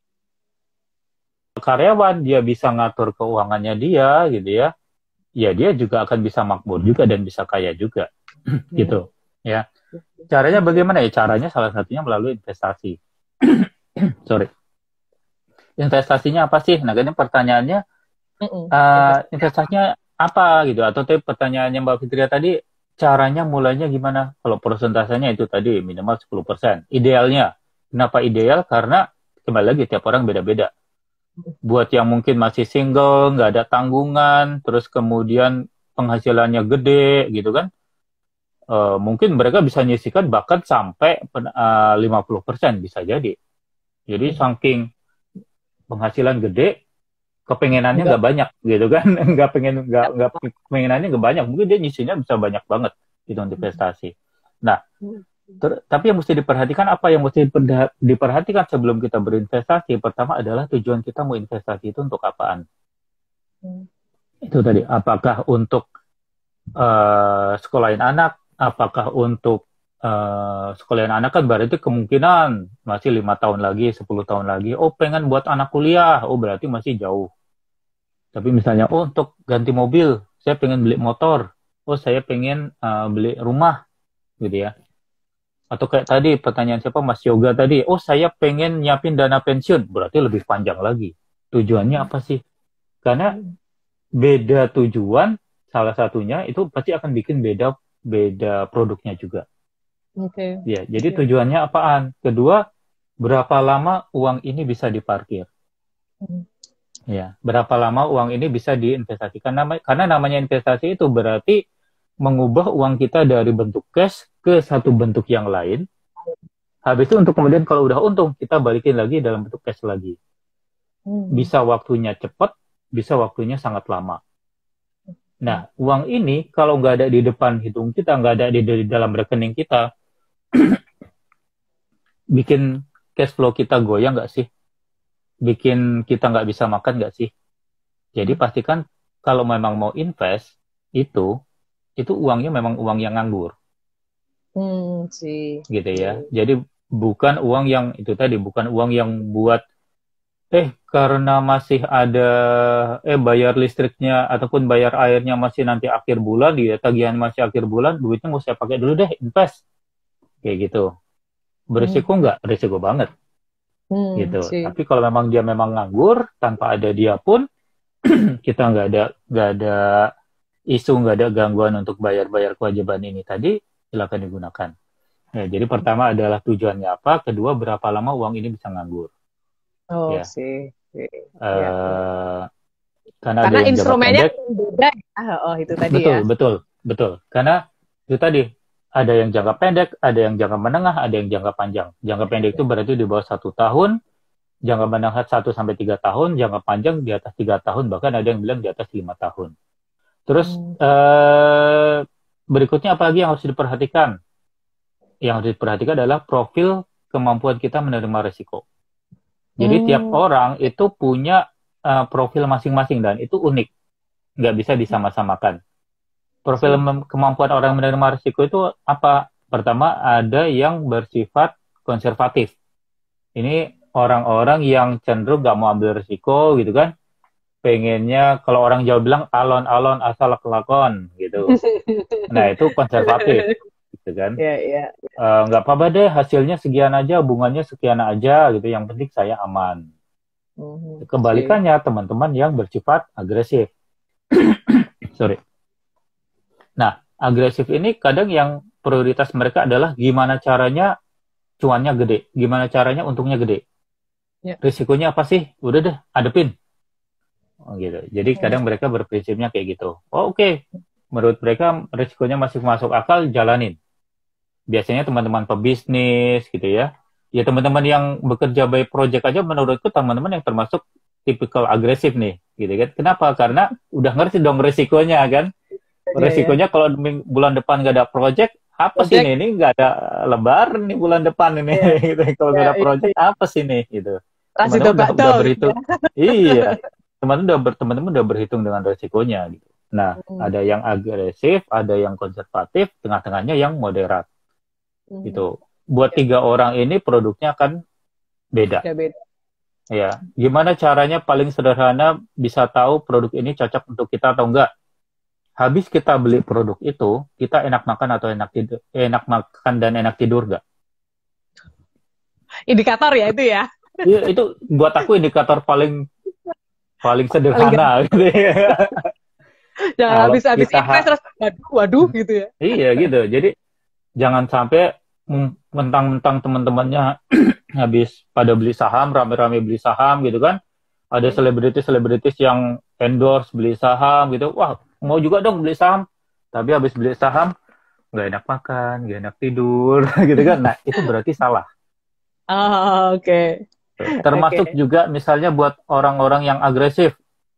karyawan dia bisa ngatur keuangannya dia gitu ya, ya dia juga akan bisa makmur juga dan bisa kaya juga gitu ya. Caranya bagaimana ya? Caranya salah satunya melalui investasi. Sorry. Investasinya apa sih? Nah, ini pertanyaannya, investasinya apa gitu? Atau pertanyaannya Mbak Fitria tadi, caranya mulainya gimana? Kalau persentasenya itu tadi minimal 10%. Idealnya. Kenapa ideal? Karena kembali lagi tiap orang beda-beda. Buat yang mungkin masih single, nggak ada tanggungan, terus kemudian penghasilannya gede gitu kan, mungkin mereka bisa nyisikan bahkan sampai 50% bisa jadi. Jadi saking penghasilan gede, kepengenannya Enggak. nggak banyak gitu kan, nggak kepengenannya nggak banyak, mungkin dia nyisinya bisa banyak banget itu untuk investasi. Nah, tapi yang mesti diperhatikan, apa yang mesti diperhatikan sebelum kita berinvestasi? Pertama adalah tujuan kita mau investasi itu untuk apaan? Itu tadi, apakah untuk sekolahin anak, apakah untuk sekolahin anak kan berarti kemungkinan masih 5 tahun lagi, 10 tahun lagi. Oh, pengen buat anak kuliah, oh berarti masih jauh. Tapi misalnya, oh untuk ganti mobil, saya pengen beli motor, oh saya pengen beli rumah, gitu ya. Atau kayak tadi pertanyaan siapa Mas Yoga tadi, oh saya pengen nyiapin dana pensiun, berarti lebih panjang lagi. Tujuannya apa sih? Karena beda tujuan, salah satunya itu pasti akan bikin beda beda produknya juga. Oke. Ya, jadi tujuannya apaan? Kedua, berapa lama uang ini bisa diparkir? Ya, berapa lama uang ini bisa diinvestasikan? Karena namanya investasi itu berarti mengubah uang kita dari bentuk cash ke satu bentuk yang lain. Habis itu untuk kemudian kalau udah untung, kita balikin lagi dalam bentuk cash lagi. Bisa waktunya cepat, bisa waktunya sangat lama. Nah, uang ini kalau nggak ada di depan hidung kita, nggak ada di dalam rekening kita, bikin cash flow kita goyang nggak sih? Bikin kita nggak bisa makan nggak sih? Jadi pastikan kalau memang mau invest, itu uangnya memang uang yang nganggur. Sih. Gitu ya. Jadi bukan uang yang, itu tadi, bukan uang yang buat, karena masih ada, bayar listriknya ataupun bayar airnya masih nanti akhir bulan, ya tagihan masih akhir bulan, duitnya mau saya pakai dulu deh, invest. Kayak gitu. Berisiko nggak? Berisiko banget. Gitu. Sih. Tapi kalau memang dia memang nganggur, tanpa ada dia pun, kita nggak ada isu, nggak ada gangguan untuk bayar-bayar kewajiban ini tadi, silakan digunakan. Ya, jadi pertama adalah tujuannya apa, kedua berapa lama uang ini bisa nganggur. Oh, Ya. sih. Ya. Karena ada Karena yang jangka instrumennya pendek. beda ya. Oh, itu tadi Betul, ya. betul. Karena itu tadi, ada yang jangka pendek, ada yang jangka menengah, ada yang jangka panjang. Jangka pendek itu berarti di bawah 1 tahun, jangka menengah 1 sampai 3 tahun, jangka panjang di atas 3 tahun, bahkan ada yang bilang di atas 5 tahun. Terus berikutnya apa lagi yang harus diperhatikan? Yang harus diperhatikan adalah profil kemampuan kita menerima risiko. Jadi tiap orang itu punya profil masing-masing dan itu unik, nggak bisa disama-samakan. Profil kemampuan orang menerima risiko itu apa? Pertama, ada yang bersifat konservatif. Ini orang-orang yang cenderung nggak mau ambil risiko gitu kan. pengennya kalau orang Jawa bilang alon-alon asal kelakon gitu. Nah itu konservatif, gitu kan. Ya, ya. Nggak apa-apa deh hasilnya sekian aja, bunganya sekian aja gitu. Yang penting saya aman. Oke. Kebalikannya teman-teman yang bersifat agresif. Sorry. Nah, agresif ini kadang yang prioritas mereka adalah gimana caranya cuannya gede, gimana caranya untungnya gede. Ya. Risikonya apa sih? Udah deh, hadepin. Oh, gitu. Jadi Hmm. kadang mereka berprinsipnya kayak gitu. Oh, oke. Menurut mereka risikonya masih masuk akal, jalanin. Biasanya teman-teman pebisnis gitu ya. Ya teman-teman yang bekerja by project aja menurutku teman-teman yang termasuk tipikal agresif nih, gitu kan. Kenapa? Karena udah ngerti dong risikonya kan. Ya, ya. Resikonya kalau bulan depan nggak ada project, apa sih Project. ini nggak ada lebaran nih bulan depan ini. Ya, Gitu. Kalau nggak ya, ada ya, project, ya. apa sih nih gitu. Rasi Teman-teman tebak udah tuh gitu berhitung. ya. Iya, teman-teman udah berhitung dengan resikonya gitu. Nah, Hmm. ada yang agresif, ada yang konservatif, tengah-tengahnya yang moderat Hmm. gitu. Buat Ya, 3 orang ini produknya akan beda. ya beda. Ya, gimana caranya paling sederhana bisa tahu produk ini cocok untuk kita atau enggak? Habis kita beli produk itu, kita enak makan atau enak tidur, enak makan dan enak tidur enggak? Indikator ya itu ya. Iya, itu buat aku indikator paling paling Paling sederhana gampang. gitu ya. Jangan Kalau habis kita invest terus waduh, waduh gitu ya. iya gitu. Jadi jangan sampai mentang-mentang teman-temannya habis pada beli saham, rame-rame beli saham gitu kan. Ada Hmm. selebritis-selebritis yang endorse beli saham gitu. Wah, mau juga dong beli saham. Tapi habis beli saham, nggak enak makan, nggak enak tidur, gitu kan. Nah, itu berarti salah. Oh, oke. Oke. Termasuk juga misalnya buat orang-orang yang agresif.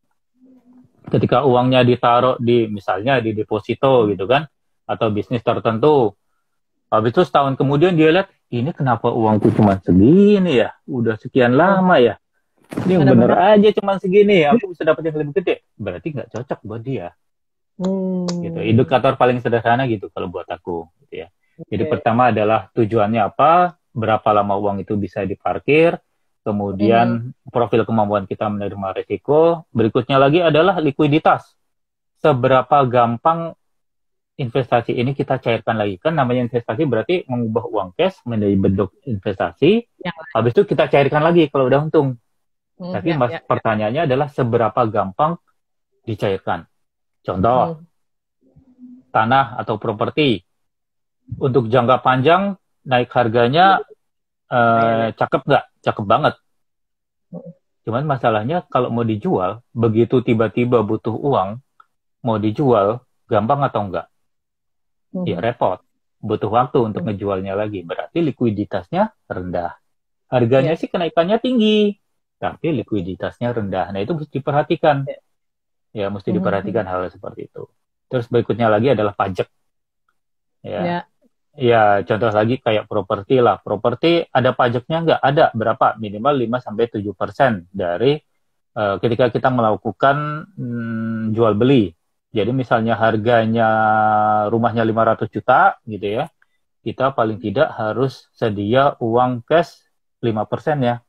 Ketika uangnya ditaruh di, misalnya di deposito gitu kan. Atau bisnis tertentu. Habis itu setahun kemudian dia lihat, ini kenapa uangku cuma segini ya? Udah sekian Oh, lama ya? Ini yang bener benar-benar. aja cuma segini, aku bisa dapat yang lebih gede. Berarti nggak cocok buat dia. Gitu. Hmm. Indikator paling sederhana gitu kalau buat aku. Gitu ya. Jadi Oke. pertama adalah tujuannya apa, berapa lama uang itu bisa diparkir, Hmm. kemudian profil kemampuan kita menerima risiko. Berikutnya lagi adalah likuiditas. Seberapa gampang investasi ini kita cairkan lagi. Kan namanya investasi berarti mengubah uang cash menjadi bentuk investasi. Yang Habis itu kita cairkan lagi kalau udah untung. Tapi ya, ya, ya. pertanyaannya adalah seberapa gampang dicairkan. Contoh, Hmm. tanah atau properti. Untuk jangka panjang, naik harganya Lumayan ya. cakep nggak? Cakep banget. Hmm. Cuman masalahnya kalau mau dijual, begitu tiba-tiba butuh uang, mau dijual, gampang atau enggak? Ya Hmm. repot. Butuh waktu untuk Hmm. ngejualnya lagi. Berarti likuiditasnya rendah. Harganya Ya, sih kenaikannya tinggi, tapi likuiditasnya rendah. Nah itu mesti diperhatikan. ya. Ya mesti Hmm. diperhatikan hal seperti itu. Terus berikutnya lagi adalah pajak. Ya, Ya. ya, contoh lagi kayak properti lah. Properti ada pajaknya nggak? Ada. Berapa? Minimal 5-7% dari ketika kita melakukan jual beli. Jadi misalnya harganya rumahnya 500 juta gitu ya. Kita paling tidak harus sedia uang cash 5% ya.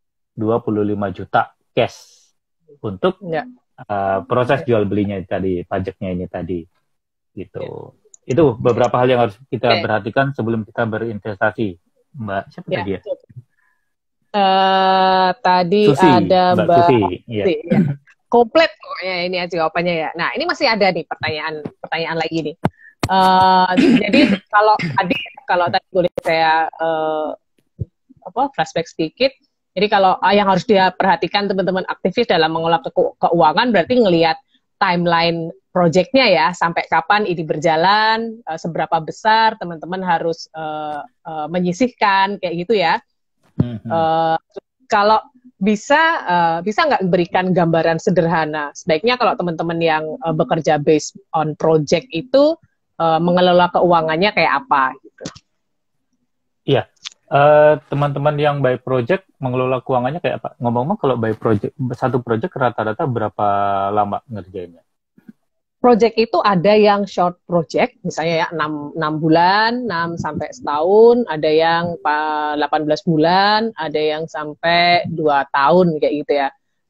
25 juta cash untuk Ya. proses Ya. jual belinya tadi, pajaknya ini tadi Ya. gitu. Itu Oke. beberapa hal yang harus kita Oke. perhatikan sebelum kita berinvestasi. Mbak, siapa Ya. tadi ya? Tadi Susi, ada Mbak Mbak Susi. Iya. Sri, ya. Komplit pokoknya ini ya jawabannya ya. Nah, ini masih ada nih pertanyaan lagi nih. Jadi kalau tadi boleh saya flashback sedikit. Jadi kalau yang harus dia perhatikan teman-teman aktivis dalam mengelola keuangan berarti ngelihat timeline proyeknya ya, sampai kapan ini berjalan, seberapa besar teman-teman harus menyisihkan kayak gitu ya. Mhm. Kalau bisa nggak berikan gambaran sederhana? Sebaiknya kalau teman-teman yang bekerja based on project itu mengelola keuangannya kayak apa? Gitu. Iya. Teman-teman yang by project mengelola keuangannya kayak apa? Ngomong-ngomong kalau by project, satu project rata-rata berapa lama ngerjainnya? Project itu ada yang short project, misalnya ya 6 bulan, 6 sampai setahun, ada yang 18 bulan, ada yang sampai 2 tahun kayak gitu ya.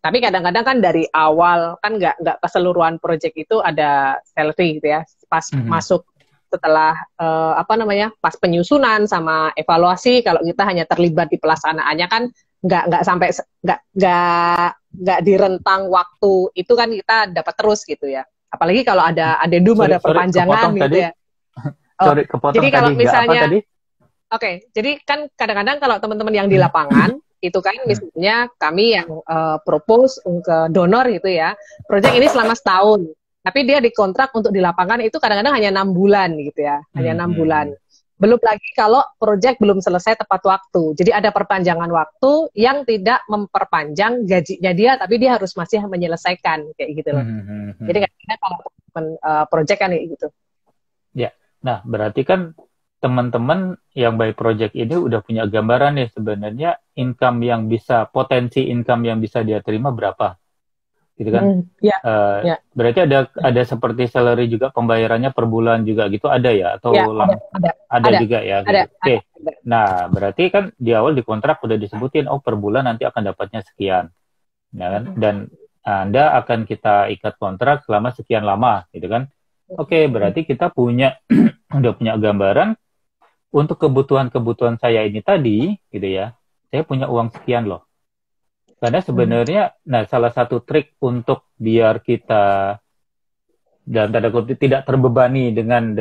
Tapi kadang-kadang kan dari awal kan nggak keseluruhan project itu ada salary gitu ya. Pas masuk setelah pas penyusunan sama evaluasi, kalau kita hanya terlibat di pelaksanaannya kan nggak sampai nggak di rentang waktu itu kan kita dapat terus gitu ya. Apalagi kalau ada addendum, ada perpanjangan gitu ya. Sorry, kepotong jadi kalau tadi, misalnya apa tadi? Oke, jadi kan kadang-kadang kalau teman-teman yang di lapangan itu kan misalnya kami yang propose ke donor gitu ya, proyek ini selama setahun, tapi dia dikontrak untuk di lapangan itu kadang-kadang hanya 6 bulan gitu ya, hanya 6 bulan. Belum lagi kalau proyek belum selesai tepat waktu, jadi ada perpanjangan waktu yang tidak memperpanjang gajinya dia, tapi dia harus masih menyelesaikan kayak gitu loh. Jadi kadang-kadang kalau proyek kan kayak gitu. Ya, nah berarti kan teman-teman yang by project ini udah punya gambaran nih sebenarnya potensi income yang bisa dia terima berapa, gitu kan? Berarti ada seperti salary juga, pembayarannya per bulan juga gitu, ada ya? Atau ada juga ya? Gitu. Oke. Nah berarti kan di awal di kontrak udah disebutin, per bulan nanti akan dapatnya sekian, ya kan? Dan Anda akan kita ikat kontrak selama sekian lama, gitu kan? Oke, berarti kita udah punya gambaran. Untuk kebutuhan saya ini tadi, gitu ya, saya punya uang sekian loh. Karena sebenarnya, salah satu trik untuk biar kita dalam tanda kutip tidak terbebani dengan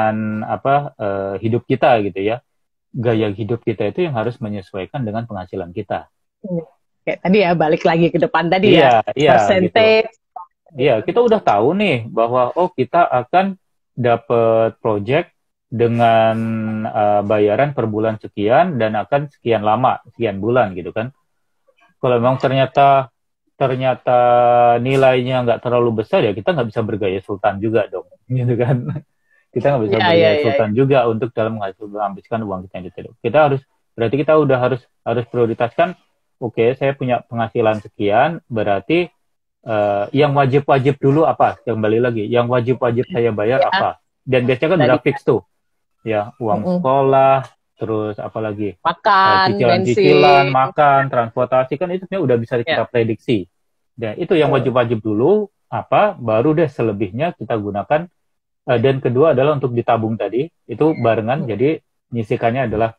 hidup kita gitu ya, gaya hidup kita itu yang harus menyesuaikan dengan penghasilan kita. Kayak tadi ya, balik lagi ke depan tadi percentage. Iya, kita udah tahu nih bahwa kita akan dapat project dengan bayaran per bulan sekian dan akan sekian lama, sekian bulan gitu kan. Kalau memang ternyata nilainya nggak terlalu besar ya kita nggak bisa bergaya sultan juga dong, gitu kan. Kita nggak bisa bergaya sultan juga untuk dalam menghabiskan uang kita itu. Berarti kita udah harus prioritaskan. Oke, saya punya penghasilan sekian, berarti yang wajib dulu apa? Kembali lagi, yang wajib saya bayar apa? Dan biasanya kan udah fix tuh. Ya, uang sekolah, terus apalagi makan, cicilan, makan, transportasi kan itu sebenarnya udah bisa kita prediksi. Dan itu yang wajib dulu, baru deh selebihnya kita gunakan. Dan kedua adalah untuk ditabung tadi, itu barengan. Jadi nyisikannya adalah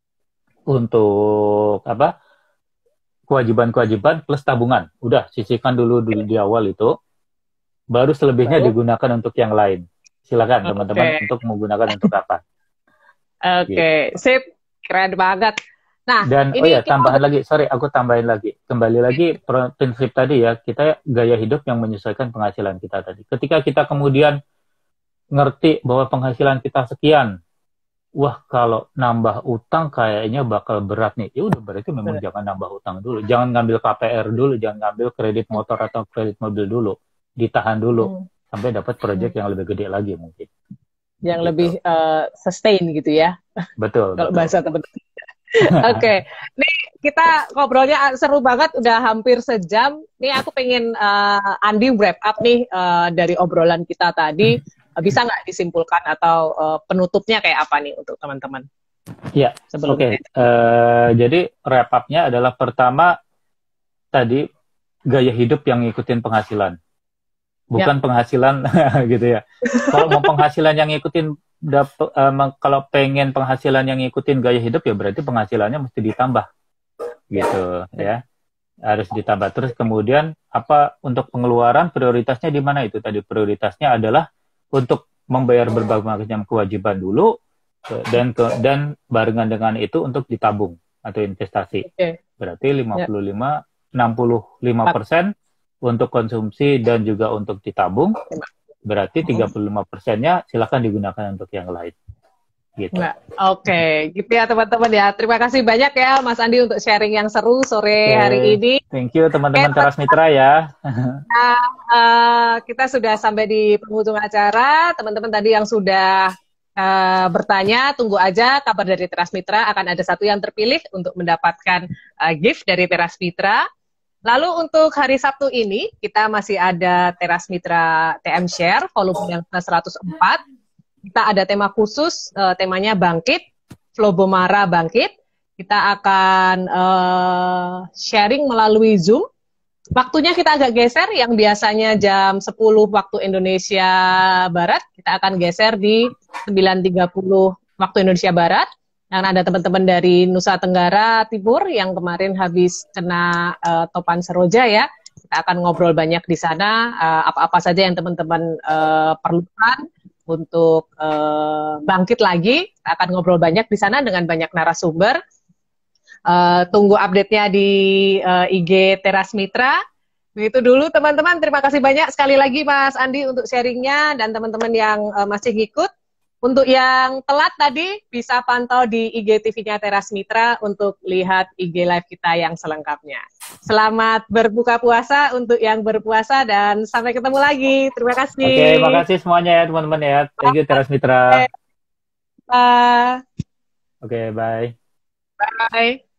untuk kewajiban plus tabungan. Udah sisihkan dulu di awal itu, baru selebihnya digunakan untuk yang lain. Silakan teman-teman untuk menggunakan untuk apa. Oke, sip, keren banget. Nah, dan aku tambahin lagi. Kembali lagi prinsip tadi ya, kita gaya hidup yang menyesuaikan penghasilan kita tadi. Ketika kita kemudian ngerti bahwa penghasilan kita sekian, kalau nambah utang kayaknya bakal berat nih. Ya udah, berarti memang jangan nambah utang dulu. Jangan ngambil KPR dulu, jangan ngambil kredit motor atau kredit mobil dulu. Ditahan dulu sampai dapat proyek yang lebih gede lagi mungkin. Yang lebih sustain gitu ya. Betul. Kalau bahasa teman-teman. Oke. Nih kita ngobrolnya seru banget, udah hampir sejam. Nih aku pengen Andi wrap up nih dari obrolan kita tadi. Bisa nggak disimpulkan atau penutupnya kayak apa nih untuk teman-teman? Iya. Oke. Jadi wrap up-nya adalah pertama tadi gaya hidup yang ngikutin penghasilan. Bukan penghasilan gitu ya. Kalau mau penghasilan yang ngikutin kalau pengen penghasilan yang ngikutin gaya hidup ya berarti penghasilannya mesti ditambah. Gitu ya. Harus ditambah. Terus kemudian untuk pengeluaran prioritasnya di mana itu tadi? Prioritasnya adalah untuk membayar berbagai macam kewajiban dulu dan barengan dengan itu untuk ditabung atau investasi. Berarti 65% untuk konsumsi dan juga untuk ditabung, berarti 35%-nya silakan digunakan untuk yang lain. Gitu. Oke, gitu ya teman-teman ya. Terima kasih banyak ya Mas Andi untuk sharing yang seru sore hari ini. Thank you teman-teman Teras Mitra ya. Kita sudah sampai di penghujung acara. Teman-teman tadi yang sudah bertanya, tunggu aja kabar dari Teras Mitra. Akan ada satu yang terpilih untuk mendapatkan gift dari Teras Mitra. Lalu untuk hari Sabtu ini, kita masih ada Teras Mitra TM Share, volume yang ke-104. Kita ada tema khusus, temanya Bangkit, Flow Bomara Bangkit. Kita akan sharing melalui Zoom Waktunya kita agak geser, yang biasanya jam 10 waktu Indonesia Barat, kita akan geser di 9.30 waktu Indonesia Barat. Dan ada teman-teman dari Nusa Tenggara Timur yang kemarin habis kena topan seroja ya. Kita akan ngobrol banyak di sana, apa-apa saja yang teman-teman perlukan untuk bangkit lagi. Kita akan ngobrol banyak di sana dengan banyak narasumber. Tunggu update-nya di IG Teras Mitra. Begitu dulu teman-teman, terima kasih banyak sekali lagi Mas Andi untuk sharingnya dan teman-teman yang masih ngikut. Untuk yang telat tadi bisa pantau di IG TV-nya Teras Mitra untuk lihat IG live kita yang selengkapnya. Selamat berbuka puasa untuk yang berpuasa dan sampai ketemu lagi. Terima kasih. Oke, makasih semuanya ya teman-teman ya. Thank you Teras Mitra. Bye. Oke, bye. Bye.